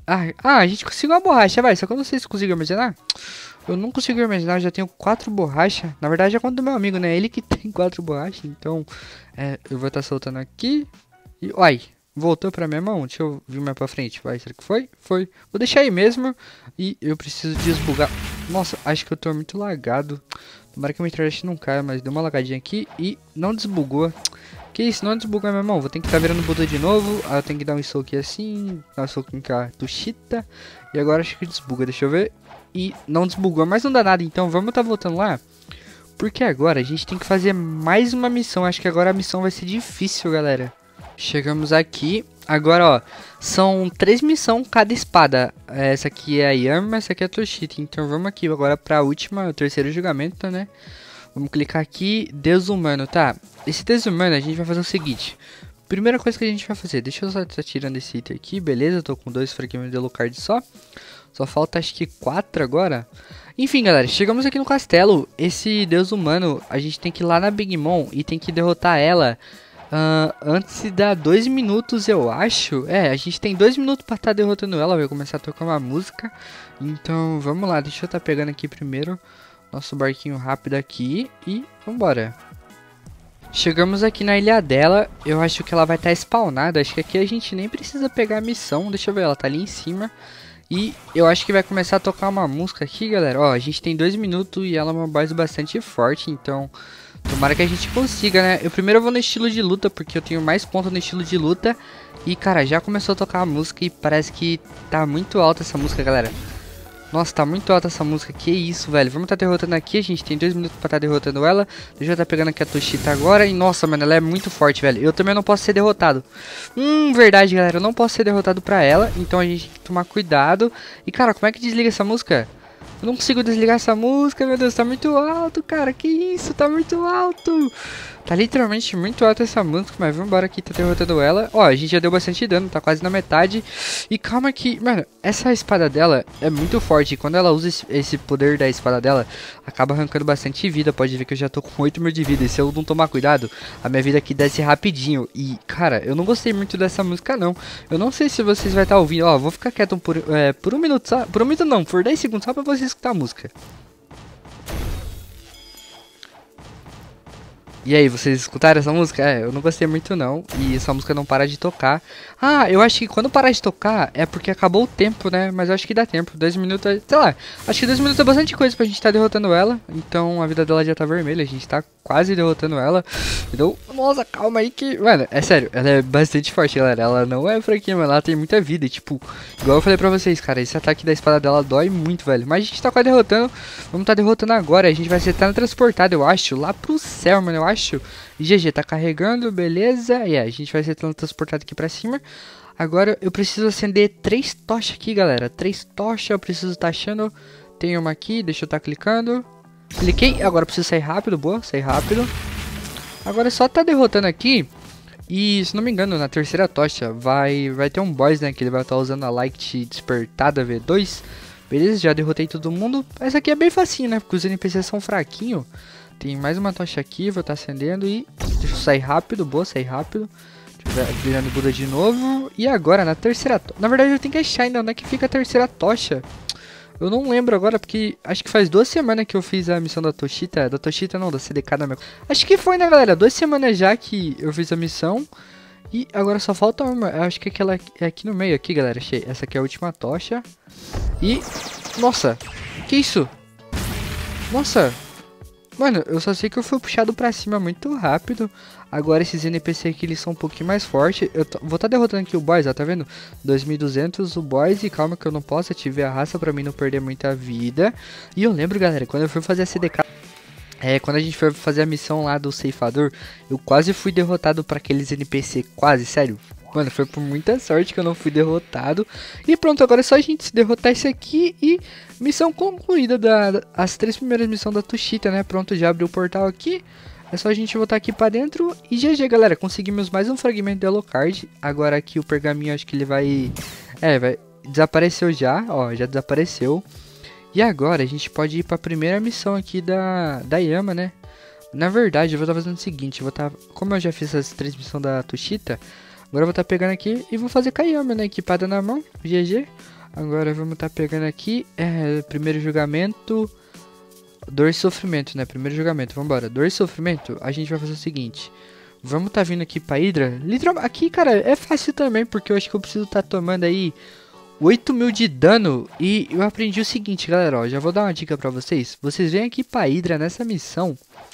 a gente conseguiu uma borracha, vai. Só que eu não sei se consigo armazenar. Eu não consigo armazenar, eu já tenho 4 borrachas. Na verdade é conta do meu amigo, né? Ele que tem 4 borrachas. Então, eu vou estar soltando aqui. E, uai, voltou pra minha mão? Deixa eu vir mais pra frente. Vai, será que foi? Foi. Vou deixar aí mesmo. E eu preciso desbugar. Nossa, acho que eu tô muito lagado. Tomara que a minha internet não caia, mas deu uma lagadinha aqui e não desbugou. Que isso, não desbugou minha mão. Vou ter que estar virando o botão de novo. Aí eu tenho que dar um soco assim. Dar um soco com a Tushita. E agora acho que desbuga, deixa eu ver. E não desbugou, mas não dá nada. Então vamos estar voltando lá. Porque agora a gente tem que fazer mais uma missão. Acho que agora a missão vai ser difícil, galera. Chegamos aqui. Agora, ó, são 3 missões cada espada. Essa aqui é a Yama, essa aqui é a Tushita. Então vamos aqui agora pra última, o terceiro julgamento, né? Vamos clicar aqui, Deus humano, tá? Esse Deus humano a gente vai fazer o seguinte. Primeira coisa que a gente vai fazer, deixa eu só estar tirando esse item aqui, beleza? Eu tô com 2 fragmentos de Alucard só. Só falta acho que 4 agora. Enfim, galera, chegamos aqui no castelo. Esse Deus humano, a gente tem que ir lá na Big Mom e tem que derrotar ela... antes de dar 2 minutos, eu acho. A gente tem 2 minutos pra estar derrotando ela. Vai começar a tocar uma música. Então, vamos lá. Deixa eu estar pegando aqui primeiro nosso barquinho rápido aqui. E vambora. Chegamos aqui na ilha dela. Eu acho que ela vai estar spawnada. Acho que aqui a gente nem precisa pegar a missão. Deixa eu ver, ela tá ali em cima. E eu acho que vai começar a tocar uma música aqui, galera. Ó, a gente tem 2 minutos e ela é uma base bastante forte. Então... tomara que a gente consiga, né? Eu primeiro vou no estilo de luta, porque eu tenho mais pontos no estilo de luta. E, cara, já começou a tocar a música e parece que tá muito alta essa música, galera. Nossa, tá muito alta essa música. Que isso, velho. Vamos tá derrotando aqui. A gente tem 2 minutos pra tá derrotando ela. Deixa eu tá pegando aqui a Tushita agora. E, nossa, mano, ela é muito forte, velho. Eu também não posso ser derrotado. Verdade, galera. Eu não posso ser derrotado pra ela. Então a gente tem que tomar cuidado. E, cara, como é que desliga essa música? Eu não consigo desligar essa música, meu Deus, tá muito alto, cara, que isso, tá muito alto. Tá literalmente muito alto essa música, mas vamos embora aqui, tá derrotando ela. Ó, a gente já deu bastante dano, tá quase na metade. E calma que, mano, essa espada dela é muito forte. E quando ela usa esse poder da espada dela, acaba arrancando bastante vida. Pode ver que eu já tô com 8 mil de vida. E se eu não tomar cuidado, a minha vida aqui desce rapidinho. E, cara, eu não gostei muito dessa música, não. Eu não sei se vocês vão estar ouvindo. Ó, vou ficar quieto por 1 minuto, só. Por 1 minuto não, por 10 segundos, só pra vocês escutar a música. E aí, vocês escutaram essa música? Eu não gostei muito não. E essa música não para de tocar. Ah, eu acho que quando parar de tocar é porque acabou o tempo, né? Mas eu acho que dá tempo. 2 minutos, sei lá. Acho que 2 minutos é bastante coisa pra gente tá derrotando ela. Então a vida dela já tá vermelha. A gente tá quase derrotando ela. Então, nossa, calma aí que... Mano, é sério. Ela é bastante forte, galera. Ela não é fraquinha, mas ela tem muita vida. E, tipo, igual eu falei pra vocês, cara. Esse ataque da espada dela dói muito, velho. Mas a gente tá quase derrotando. Vamos tá derrotando agora. A gente vai ser teletransportado, eu acho. Lá pro céu, mano, eu acho. E GG, tá carregando, beleza. E a gente vai ser transportado aqui pra cima. Agora eu preciso acender 3 tochas aqui, galera. 3 tochas, eu preciso estar achando. Tem uma aqui, deixa eu estar clicando. Cliquei, agora eu preciso sair rápido, boa, sair rápido. Agora é só tá derrotando aqui. E, se não me engano, na terceira tocha vai ter um boss, né? Que ele vai estar usando a Light Despertada V2. Beleza, já derrotei todo mundo. Essa aqui é bem facinho, né? Porque os NPCs são fraquinhos. Tem mais uma tocha aqui, vou estar acendendo e... Deixa eu sair rápido, boa, sair rápido. Virando Buda de novo. E agora, na terceira tocha... Na verdade, eu tenho que achar ainda onde é que fica a terceira tocha. Eu não lembro agora, porque acho que faz 2 semanas que eu fiz a missão da Toshita. Da Toshita não, da CDK da minha... Acho que foi, né, galera? 2 semanas já que eu fiz a missão. E agora só falta uma. Eu acho que aquela é aqui no meio, aqui, galera. Achei. Essa aqui é a última tocha. E... Nossa! Que isso? Nossa! Mano, eu só sei que eu fui puxado pra cima muito rápido. Agora esses NPC aqui, eles são um pouquinho mais fortes. Eu vou estar derrotando aqui o boss, ó, tá vendo? 2200 o boss, e calma que eu não posso ativar a raça pra mim não perder muita vida. E eu lembro, galera, quando eu fui fazer a CDK... quando a gente foi fazer a missão lá do ceifador, eu quase fui derrotado pra aqueles NPC, quase, sério. Mano, foi por muita sorte que eu não fui derrotado. E pronto, agora é só a gente se derrotar esse aqui e missão concluída as 3 primeiras missões da Toshita, né? Pronto, já abriu o portal aqui. É só a gente voltar aqui pra dentro e GG, galera. Conseguimos mais um fragmento de Alucard. Agora aqui o pergaminho, acho que ele vai... desapareceu já, ó, já desapareceu. E agora a gente pode ir pra primeira missão aqui da Yama, né? Na verdade, eu vou estar fazendo o seguinte, como eu já fiz as 3 missões da Toshita, agora eu vou estar pegando aqui e vou fazer com a Yama, né? Equipada na mão, GG. Agora vamos estar pegando aqui, primeiro julgamento, dor e sofrimento, né? Primeiro julgamento, vambora. Dor e sofrimento, a gente vai fazer o seguinte. Vamos estar vindo aqui pra Hydra. Literalmente, aqui, cara, é fácil também, porque eu acho que eu preciso estar tomando aí 8.000 de dano. E eu aprendi o seguinte, galera, ó, já vou dar uma dica pra vocês. Vocês vêm aqui pra Hydra nessa missão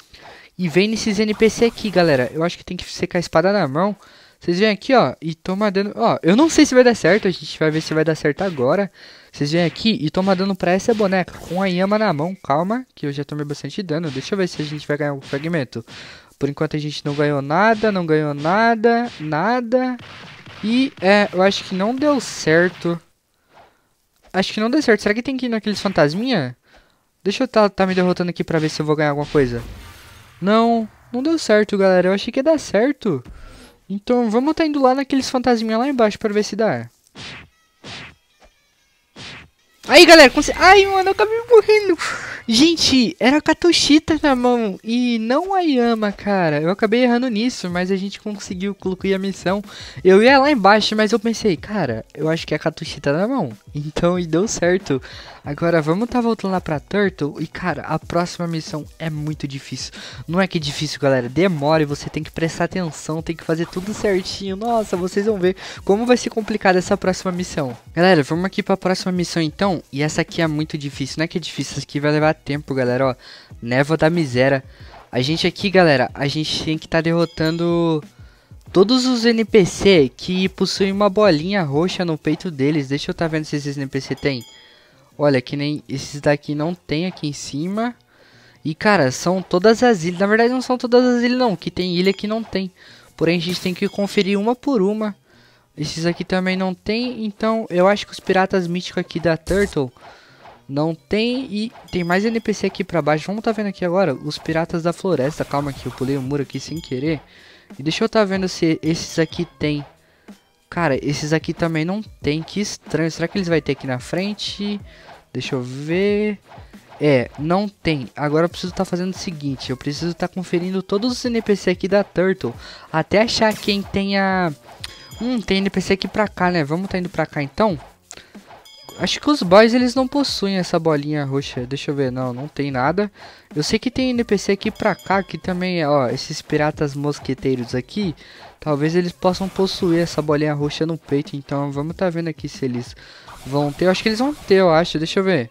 e vem nesses NPC aqui, galera. Eu acho que tem que ser com a espada na mão. Vocês vêm aqui, ó, e toma dano. Ó, eu não sei se vai dar certo, a gente vai ver se vai dar certo agora. Vocês vêm aqui e toma dano pra essa boneca com a Yama na mão. Calma, que eu já tomei bastante dano. Deixa eu ver se a gente vai ganhar um fragmento. Por enquanto a gente não ganhou nada, nada. E, eu acho que não deu certo. Acho que não deu certo. Será que tem que ir naqueles fantasminha? Deixa eu tá me derrotando aqui pra ver se eu vou ganhar alguma coisa. Não deu certo, galera. Eu achei que ia dar certo. Então vamos tá indo lá naqueles fantasminha lá embaixo pra ver se dá. Aí, galera, ai, mano, eu acabei morrendo. Gente, era com a Toshita na mão e não a Yama, cara. Eu acabei errando nisso, mas a gente conseguiu concluir a missão. Eu ia lá embaixo, mas eu pensei, cara, eu acho que é com a Toshita na mão. Então, e deu certo. Agora, vamos tá voltando lá pra Turtle. E, cara, a próxima missão é muito difícil. Não é que é difícil, galera. Demora e você tem que prestar atenção, tem que fazer tudo certinho. Nossa, vocês vão ver como vai ser complicada essa próxima missão. Galera, vamos aqui pra próxima missão, então. E essa aqui é muito difícil. Não é que é difícil, essa aqui vai levar tempo, galera, ó. Névoa da miséria. A gente aqui, galera, a gente tem que estar derrotando todos os NPC que possuem uma bolinha roxa no peito deles. Deixa eu estar vendo se esses NPC tem. Olha, que nem esses daqui não tem aqui em cima. E, cara, são todas as ilhas. Na verdade, não são todas as ilhas, não. Que tem ilha que não tem. Porém, a gente tem que conferir uma por uma. Esses aqui também não tem. Então, eu acho que os piratas míticos aqui da Turtle não tem. E tem mais NPC aqui pra baixo. Vamos tá vendo aqui agora os piratas da floresta. Calma que eu pulei o muro aqui sem querer. E deixa eu tá vendo se esses aqui tem. Cara, esses aqui também não tem. Que estranho. Será que eles vão ter aqui na frente? Deixa eu ver. Não tem. Agora eu preciso estar fazendo o seguinte. Eu preciso estar conferindo todos os NPC aqui da Turtle. Até achar quem tenha... tem NPC aqui pra cá, né? Vamos tá indo pra cá então. Acho que os boys eles não possuem essa bolinha roxa. Deixa eu ver. Não tem nada. Eu sei que tem NPC aqui pra cá. Que também, ó, esses piratas mosqueteiros aqui. Talvez eles possam possuir essa bolinha roxa no peito. Então vamos tá vendo aqui se eles vão ter. Eu acho que eles vão ter, eu acho. Deixa eu ver.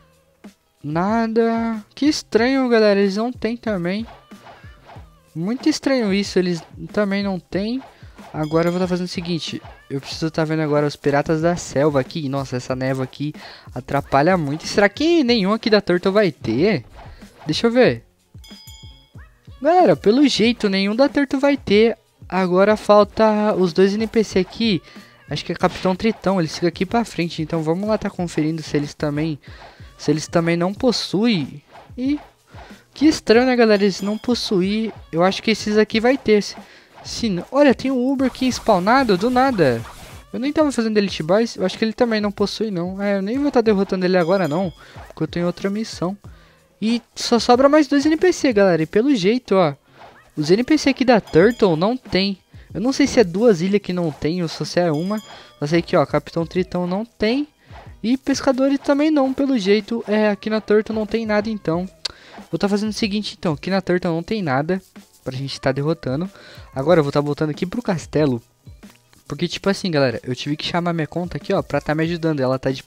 Nada. Que estranho, galera. Eles não tem também. Muito estranho isso. Eles também não tem. Agora eu vou estar fazendo o seguinte. Eu preciso estar vendo agora os piratas da selva aqui. Nossa, essa névoa aqui atrapalha muito. Será que nenhum aqui da Turtle vai ter? Deixa eu ver. Galera, pelo jeito nenhum da Turtle vai ter. Agora falta os dois NPC aqui. Acho que é Capitão Tritão. Eles ficam aqui pra frente. Então vamos lá estar conferindo se eles também não possuem. E que estranho, né, galera? Eles não possuem. Eu acho que esses aqui vai ter. Sim, olha, tem um Uber aqui spawnado do nada. Eu nem tava fazendo Elite Boys, eu acho que ele também não possui não. Eu nem vou estar derrotando ele agora não, porque eu tenho outra missão. E só sobra mais 2 NPC, galera, e pelo jeito, ó, os NPC aqui da Turtle não tem. Eu não sei se é 2 ilhas que não tem ou se é uma. Eu sei que, ó, Capitão Tritão não tem. E Pescadores também não, pelo jeito. Aqui na Turtle não tem nada, então. Vou estar fazendo o seguinte, então. Aqui na Turtle não tem nada pra gente estar derrotando. Agora eu vou estar voltando aqui pro castelo. Porque, tipo assim, galera, eu tive que chamar minha conta aqui, ó, pra estar me ajudando. Ela tá de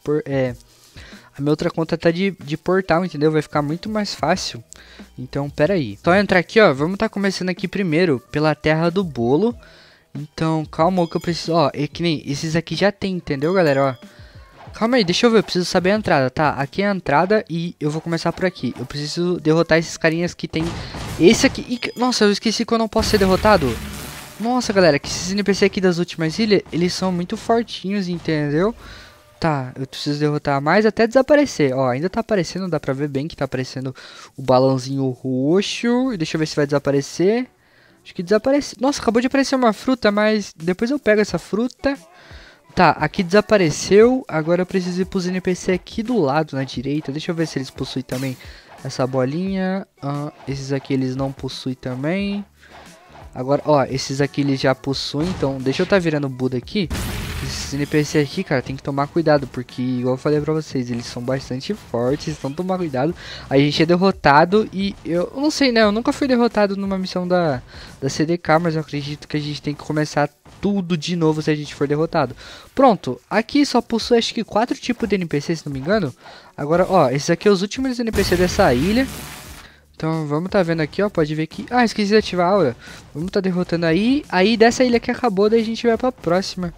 a minha outra conta tá de portal, entendeu? Vai ficar muito mais fácil. Então, pera aí. Então, entrar aqui, ó. Vamos tá começando aqui primeiro pela Terra do Bolo. Então, calma que eu preciso... Ó, que nem esses aqui já tem, entendeu, galera? Ó. Calma aí, deixa eu ver. Eu preciso saber a entrada, tá? Aqui é a entrada e eu vou começar por aqui. Eu preciso derrotar esses carinhas que tem... Esse aqui... Ih, nossa, eu esqueci que eu não posso ser derrotado. Nossa, galera, que esses NPC aqui das últimas ilhas, eles são muito fortinhos, entendeu? Tá, eu preciso derrotar mais até desaparecer. Ó, ainda tá aparecendo, dá pra ver bem que tá aparecendo o balãozinho roxo. Deixa eu ver se vai desaparecer. Acho que desapareceu. Nossa, acabou de aparecer uma fruta, mas depois eu pego essa fruta. Tá, aqui desapareceu. Agora eu preciso ir pros NPC aqui do lado, na direita. Deixa eu ver se eles possuem também essa bolinha. Esses aqui eles não possuem também. Agora, ó, esses aqui eles já possuem, então deixa eu tá virando o Buda aqui. Esses NPC aqui, cara, tem que tomar cuidado, porque, igual eu falei pra vocês, eles são bastante fortes, então tomar cuidado. A gente é derrotado e eu não sei, né, eu nunca fui derrotado numa missão da CDK, mas eu acredito que a gente tem que começar tudo de novo se a gente for derrotado. Pronto, aqui só possui acho que 4 tipos de NPC, se não me engano. Agora, ó, esses aqui são os últimos NPC dessa ilha. Então vamos tá vendo aqui, ó, pode ver que... Ah, esqueci de ativar a aura. Vamos tá derrotando aí. Aí dessa ilha que acabou, daí a gente vai pra próxima.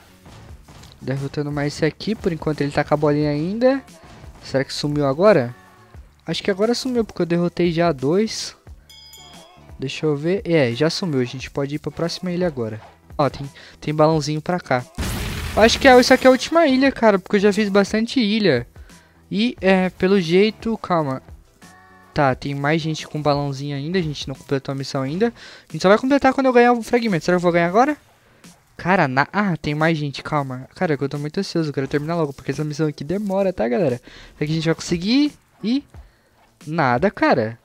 Derrotando mais esse aqui, por enquanto ele tá com a bolinha ainda. Será que sumiu agora? Acho que agora sumiu, porque eu derrotei já 2. Deixa eu ver. Já sumiu, a gente pode ir pra próxima ilha agora. Ó, tem balãozinho pra cá. Acho que isso aqui é a última ilha, cara, porque eu já fiz bastante ilha. E, pelo jeito, calma. Tá, tem mais gente com balãozinho ainda. A gente não completou a missão ainda. A gente só vai completar quando eu ganhar o fragmento. Será que eu vou ganhar agora? Cara, tem mais gente, calma. Cara, eu tô muito ansioso, eu quero terminar logo, porque essa missão aqui demora, tá, galera? Será que a gente vai conseguir? E... nada, cara.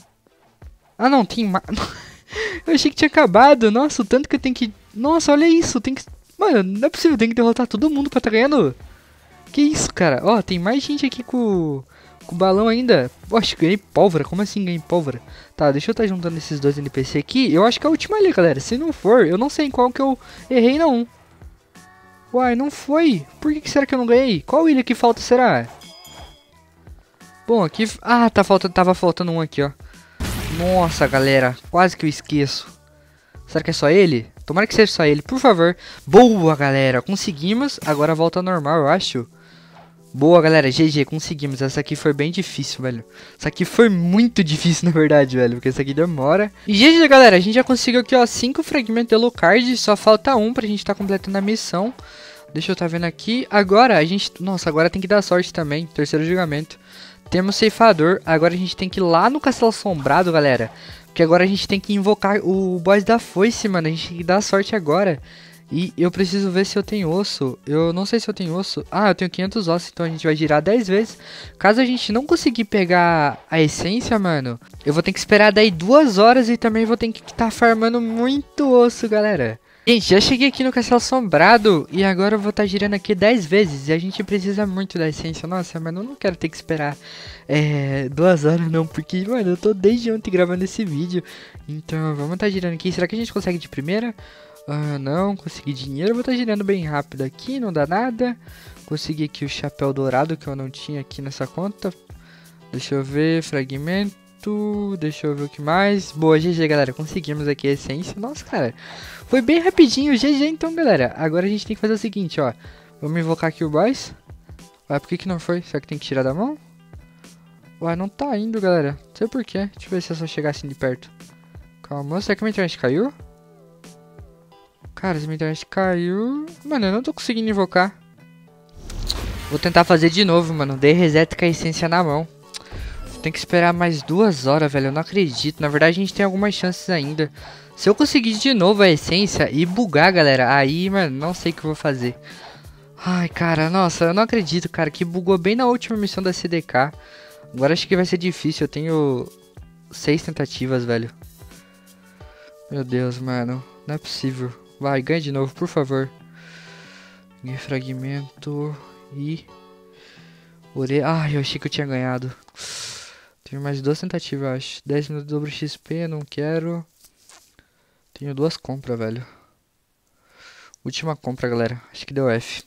Ah, não, tem mais... Eu achei que tinha acabado. Nossa, o tanto que eu tenho que... Nossa, olha isso, tem que... Mano, não é possível, tem que derrotar todo mundo pra tá ganhando. Que isso, cara? Ó, tem mais gente aqui com o balão ainda. Poxa, ganhei pólvora. Como assim ganhei pólvora? Tá, deixa eu estar juntando esses 2 NPC aqui. Eu acho que é a última ali, galera. Se não for, eu não sei em qual que eu errei, não. Uai, não foi. Por que será que eu não ganhei? Qual ilha que falta, será? Bom, aqui... Ah, tava faltando um aqui, ó. Nossa, galera. Quase que eu esqueço. Será que é só ele? Tomara que seja só ele, por favor. Boa, galera. Conseguimos. Agora volta ao normal, eu acho. Boa, galera, GG, conseguimos. Essa aqui foi bem difícil, velho. Essa aqui foi muito difícil, na verdade, velho, porque essa aqui demora. E GG, galera, a gente já conseguiu aqui, ó, 5 fragmentos de Alucard. Só falta 1 pra gente tá completando a missão. Deixa eu tá vendo aqui. Agora, a gente... Nossa, agora tem que dar sorte também. Terceiro julgamento. Temos ceifador. Agora a gente tem que ir lá no Castelo Assombrado, galera. Porque agora a gente tem que invocar o boss da foice, mano. A gente tem que dar sorte agora. E eu preciso ver se eu tenho osso. Eu não sei se eu tenho osso. Ah, eu tenho 500 ossos, então a gente vai girar 10 vezes. Caso a gente não conseguir pegar a essência, mano, eu vou ter que esperar daí 2 horas e também vou ter que estar farmando muito osso, galera. Gente, já cheguei aqui no Castelo Assombrado e agora eu vou estar girando aqui 10 vezes. E a gente precisa muito da essência. Nossa, mano, eu não quero ter que esperar 2 horas não, porque, mano, eu tô desde ontem gravando esse vídeo. Então, vamos estar girando aqui. Será que a gente consegue de primeira? Não, consegui dinheiro, vou estar girando bem rápido aqui, não dá nada. Consegui aqui o chapéu dourado que eu não tinha aqui nessa conta. Deixa eu ver, fragmento, deixa eu ver o que mais. Boa, GG, galera, conseguimos aqui a essência. Nossa, cara, foi bem rapidinho, GG então, galera. Agora a gente tem que fazer o seguinte, ó. Vamos invocar aqui o boss. Ué, por que não foi? Será que tem que tirar da mão? Ué, não tá indo, galera, não sei por quê. Deixa eu ver se é só chegar assim de perto. Calma, será que a minha internet caiu? Cara, se minha internet caiu... Mano, eu não tô conseguindo invocar. Vou tentar fazer de novo, mano. Dei reset com a essência na mão. Tem que esperar mais 2 horas, velho. Eu não acredito. Na verdade, a gente tem algumas chances ainda. Se eu conseguir de novo a essência e bugar, galera, aí, mano, não sei o que eu vou fazer. Ai, cara, nossa, eu não acredito, cara, que bugou bem na última missão da CDK. Agora acho que vai ser difícil, eu tenho 6 tentativas, velho. Meu Deus, mano, não é possível. Vai, ganha de novo, por favor. Ganhei fragmento e... Ai, eu achei que eu tinha ganhado. Tenho mais 2 tentativas, eu acho. 10 minutos dobro XP, não quero. Tenho 2 compras, velho. Última compra, galera. Acho que deu F.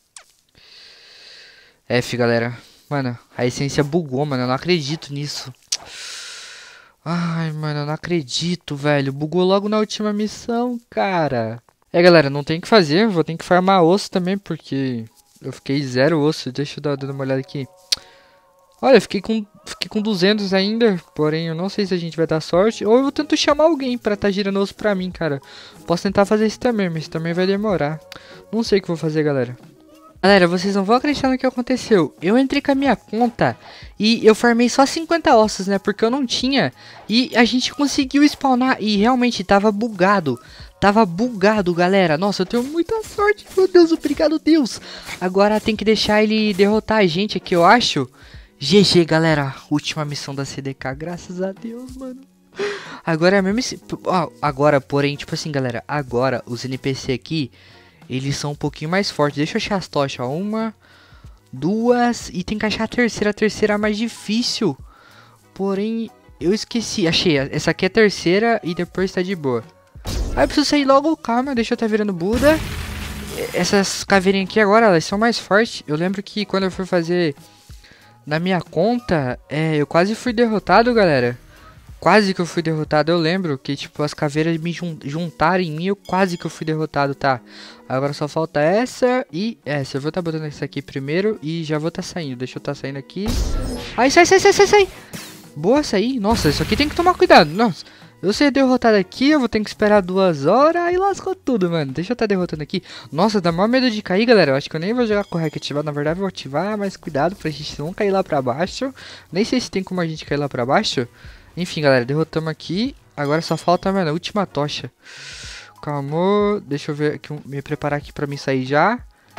F, galera. Mano, a essência bugou, mano. Eu não acredito nisso. Ai, mano, eu não acredito, velho. Bugou logo na última missão, cara. Galera, não tem o que fazer. Vou ter que farmar osso também, porque eu fiquei 0 osso. Deixa eu dar uma olhada aqui. Olha, fiquei com 200 ainda. Porém, eu não sei se a gente vai dar sorte. Ou eu tento chamar alguém pra tá girando osso pra mim, cara. Posso tentar fazer isso também, mas também vai demorar. Não sei o que vou fazer, galera. Galera, vocês não vão acreditar no que aconteceu. Eu entrei com a minha conta e eu farmei só 50 ossos, né? Porque eu não tinha. E a gente conseguiu spawnar e realmente tava bugado. Tava bugado, galera. Nossa, eu tenho muita sorte. Meu Deus, obrigado, Deus. Agora tem que deixar ele derrotar a gente aqui, eu acho. GG, galera. Última missão da CDK. Graças a Deus, mano. Agora é mesmo... Agora, porém, tipo assim, galera. Agora, os NPC aqui... Eles são um pouquinho mais fortes. Deixa eu achar as tochas. 1, 2. E tem que achar a terceira. A terceira é a mais difícil. Porém, eu esqueci. Achei. Essa aqui é a terceira. E depois tá de boa. Aí eu preciso sair logo. Calma. Deixa eu tá virando Buda. Essas caveirinhas aqui agora, elas são mais fortes. Eu lembro que quando eu fui fazer na minha conta, eu quase fui derrotado, galera. Quase que eu fui derrotado, eu lembro que, tipo, as caveiras me juntaram em mim, quase que eu fui derrotado, tá? Agora só falta essa e essa. Eu vou tá botando essa aqui primeiro e já vou tá saindo. Deixa eu tá saindo aqui. Aí, sai. Boa, sair. Nossa, isso aqui tem que tomar cuidado. Nossa, eu ser derrotado aqui, eu vou ter que esperar 2 horas. Aí lascou tudo, mano. Deixa eu tá derrotando aqui. Nossa, dá maior medo de cair, galera. Eu acho que eu nem vou jogar com o hack ativado. Na verdade, eu vou ativar, mas cuidado pra gente não cair lá pra baixo. Nem sei se tem como a gente cair lá pra baixo. Enfim, galera, derrotamos aqui. Agora só falta, mano, a última tocha. Calma, deixa eu ver aqui, me preparar aqui pra mim sair já.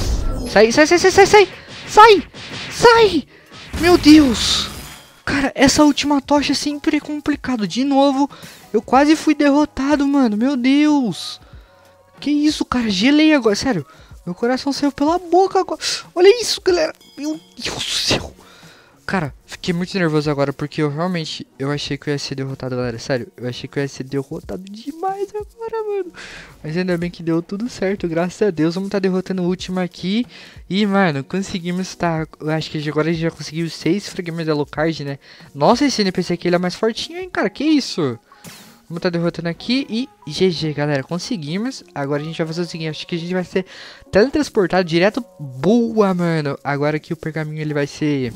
Sai! Meu Deus! Cara, essa última tocha sempre é complicado. De novo, eu quase fui derrotado, mano. Meu Deus! Que isso, cara? Gelei agora, sério. Meu coração saiu pela boca agora. Olha isso, galera. Meu Deus do céu. Cara, fiquei muito nervoso agora porque eu achei que eu ia ser derrotado, galera. Sério, eu achei que eu ia ser derrotado demais agora, mano. Mas ainda bem que deu tudo certo, graças a Deus. Vamos tá derrotando o último aqui. E, mano, conseguimos tá... Eu acho que agora a gente já conseguiu 6 fragmentos da Alucard, né? Nossa, esse NPC aqui ele é mais fortinho, hein, cara? Que isso? Vamos tá derrotando aqui e GG, galera, conseguimos. Agora a gente vai fazer o seguinte, acho que a gente vai ser teletransportado direto. Boa, mano. Agora que o pergaminho ele vai ser...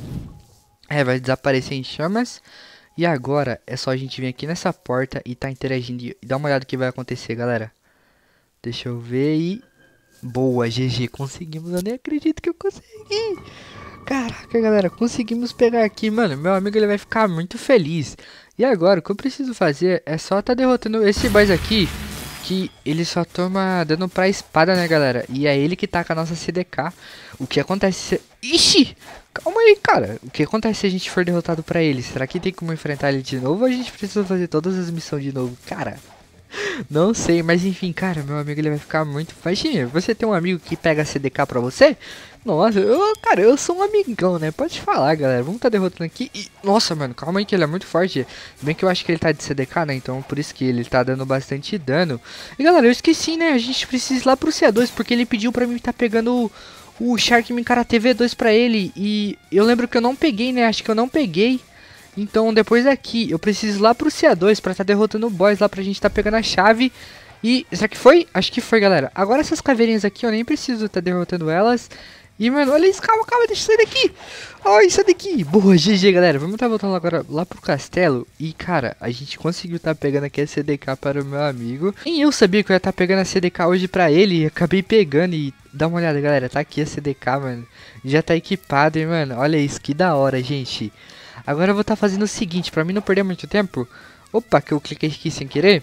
vai desaparecer em chamas. E agora é só a gente vir aqui nessa porta e tá interagindo. E dá uma olhada no que vai acontecer, galera. Deixa eu ver e... Boa, GG, conseguimos. Eu nem acredito que eu consegui. Caraca, galera, conseguimos pegar aqui, mano. Meu amigo, ele vai ficar muito feliz. E agora, o que eu preciso fazer é só tá derrotando esse boss aqui. Que ele só toma dano pra espada, né, galera? E é ele que tá com a nossa CDK. O que acontece se... Ixi! Calma aí, cara. O que acontece se a gente for derrotado pra ele? Será que tem como enfrentar ele de novo ou a gente precisa fazer todas as missões de novo? Cara, não sei, mas enfim, cara, meu amigo ele vai ficar muito... Imagina, você tem um amigo que pega a CDK pra você? Nossa, cara, eu sou um amigão, né? Pode falar, galera. Vamos tá derrotando aqui e... Nossa, mano, calma aí que ele é muito forte. Bem que eu acho que ele tá de CDK, né? Então por isso que ele tá dando bastante dano. E galera, eu esqueci, né? A gente precisa ir lá pro C2 porque ele pediu pra mim tá pegando o Sharkman Karate V2 pra ele. E eu lembro que eu não peguei, né? Acho que eu não peguei. Então depois daqui eu preciso ir lá pro C2 pra tá derrotando o boss lá pra gente tá pegando a chave. E será que foi? Acho que foi, galera. Agora essas caveirinhas aqui eu nem preciso tá derrotando elas. E, mano, olha isso, calma, deixa eu sair daqui. Ai, sai daqui. Boa, GG, galera. Vamos tá voltando agora lá pro castelo. E, cara, a gente conseguiu tá pegando aqui a CDK para o meu amigo. Nem eu sabia que eu ia tá pegando a CDK hoje pra ele. E acabei pegando e... Dá uma olhada, galera. Tá aqui a CDK, mano. Já tá equipado, hein, mano. Olha isso, que da hora, gente. Agora eu vou tá fazendo o seguinte, pra mim não perder muito tempo. Opa, que eu cliquei aqui sem querer.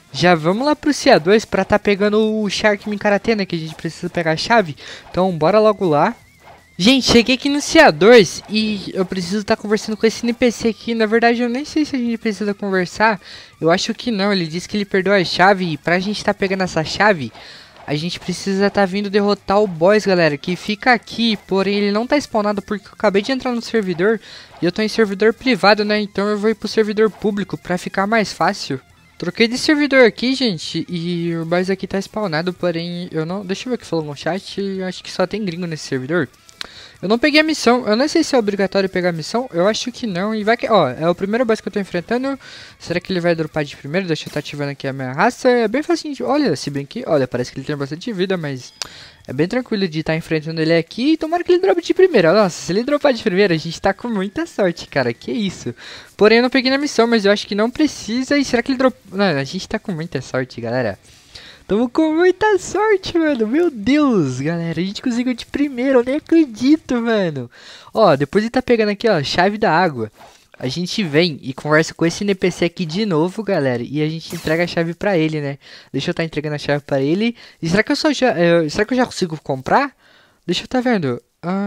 Já vamos lá pro CA2 pra tá pegando o Sharkmin Karatê, né? Que a gente precisa pegar a chave. Então, bora logo lá. Gente, cheguei aqui no CA2 e eu preciso estar conversando com esse NPC aqui. Na verdade, eu nem sei se a gente precisa conversar. Eu acho que não. Ele disse que ele perdeu a chave e pra gente estar pegando essa chave, a gente precisa estar vindo derrotar o boss, galera, que fica aqui. Porém, ele não tá spawnado porque eu acabei de entrar no servidor e eu tô em servidor privado, né? Então eu vou ir pro servidor público pra ficar mais fácil. Troquei de servidor aqui, gente, e o boss aqui tá spawnado, porém eu não... Deixa eu ver o que falou no chat, eu acho que só tem gringo nesse servidor. Eu não peguei a missão, eu não sei se é obrigatório pegar a missão, eu acho que não, e vai que... Ó, é o primeiro boss que eu tô enfrentando, será que ele vai dropar de primeiro? Deixa eu estar ativando aqui a minha raça, é bem facinho de... Olha, se bem que... Olha, parece que ele tem bastante vida, mas... É bem tranquilo de estar enfrentando ele aqui, e tomara que ele drope de primeira. Nossa, se ele dropar de primeira, a gente tá com muita sorte, cara, que isso. Porém, eu não peguei na missão, mas eu acho que não precisa, e será que ele dropou... Não, a gente tá com muita sorte, galera. Tamo com muita sorte, mano. Meu Deus, galera. A gente conseguiu de primeiro. Eu nem acredito, mano. Ó, depois de tá pegando aqui, ó, chave da água. A gente vem e conversa com esse NPC aqui de novo, galera. E a gente entrega a chave pra ele, né? Deixa eu tá entregando a chave pra ele. E será que será que eu já consigo comprar? Deixa eu tá vendo.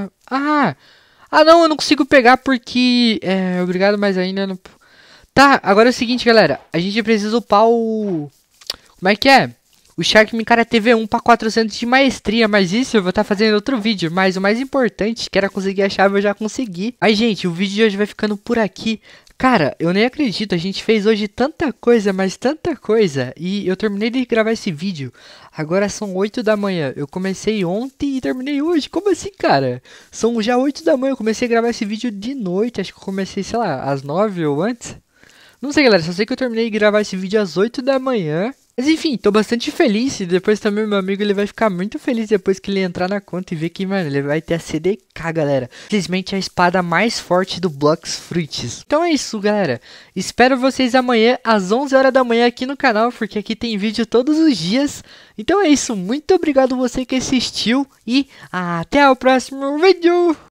Não, eu não consigo pegar porque... obrigado, mas ainda não... Tá, agora é o seguinte, galera. A gente precisa upar o... Como é que é? O Sharkmin Karatê V1 para 400 de maestria, mas isso eu vou estar fazendo outro vídeo. Mas o mais importante, que era conseguir a chave, eu já consegui. Aí, gente, o vídeo de hoje vai ficando por aqui. Cara, eu nem acredito, a gente fez hoje tanta coisa, mas tanta coisa. E eu terminei de gravar esse vídeo. Agora são 8 da manhã. Eu comecei ontem e terminei hoje. Como assim, cara? São já 8 da manhã, eu comecei a gravar esse vídeo de noite. Acho que eu comecei, sei lá, às 9 ou antes. Não sei, galera, só sei que eu terminei de gravar esse vídeo às 8 da manhã. Mas enfim, tô bastante feliz e depois também meu amigo ele vai ficar muito feliz depois que ele entrar na conta e ver que, mano, ele vai ter a CDK, galera. Simplesmente a espada mais forte do Blox Fruits. Então é isso, galera. Espero vocês amanhã às 11 horas da manhã aqui no canal, porque aqui tem vídeo todos os dias. Então é isso, muito obrigado você que assistiu e até o próximo vídeo.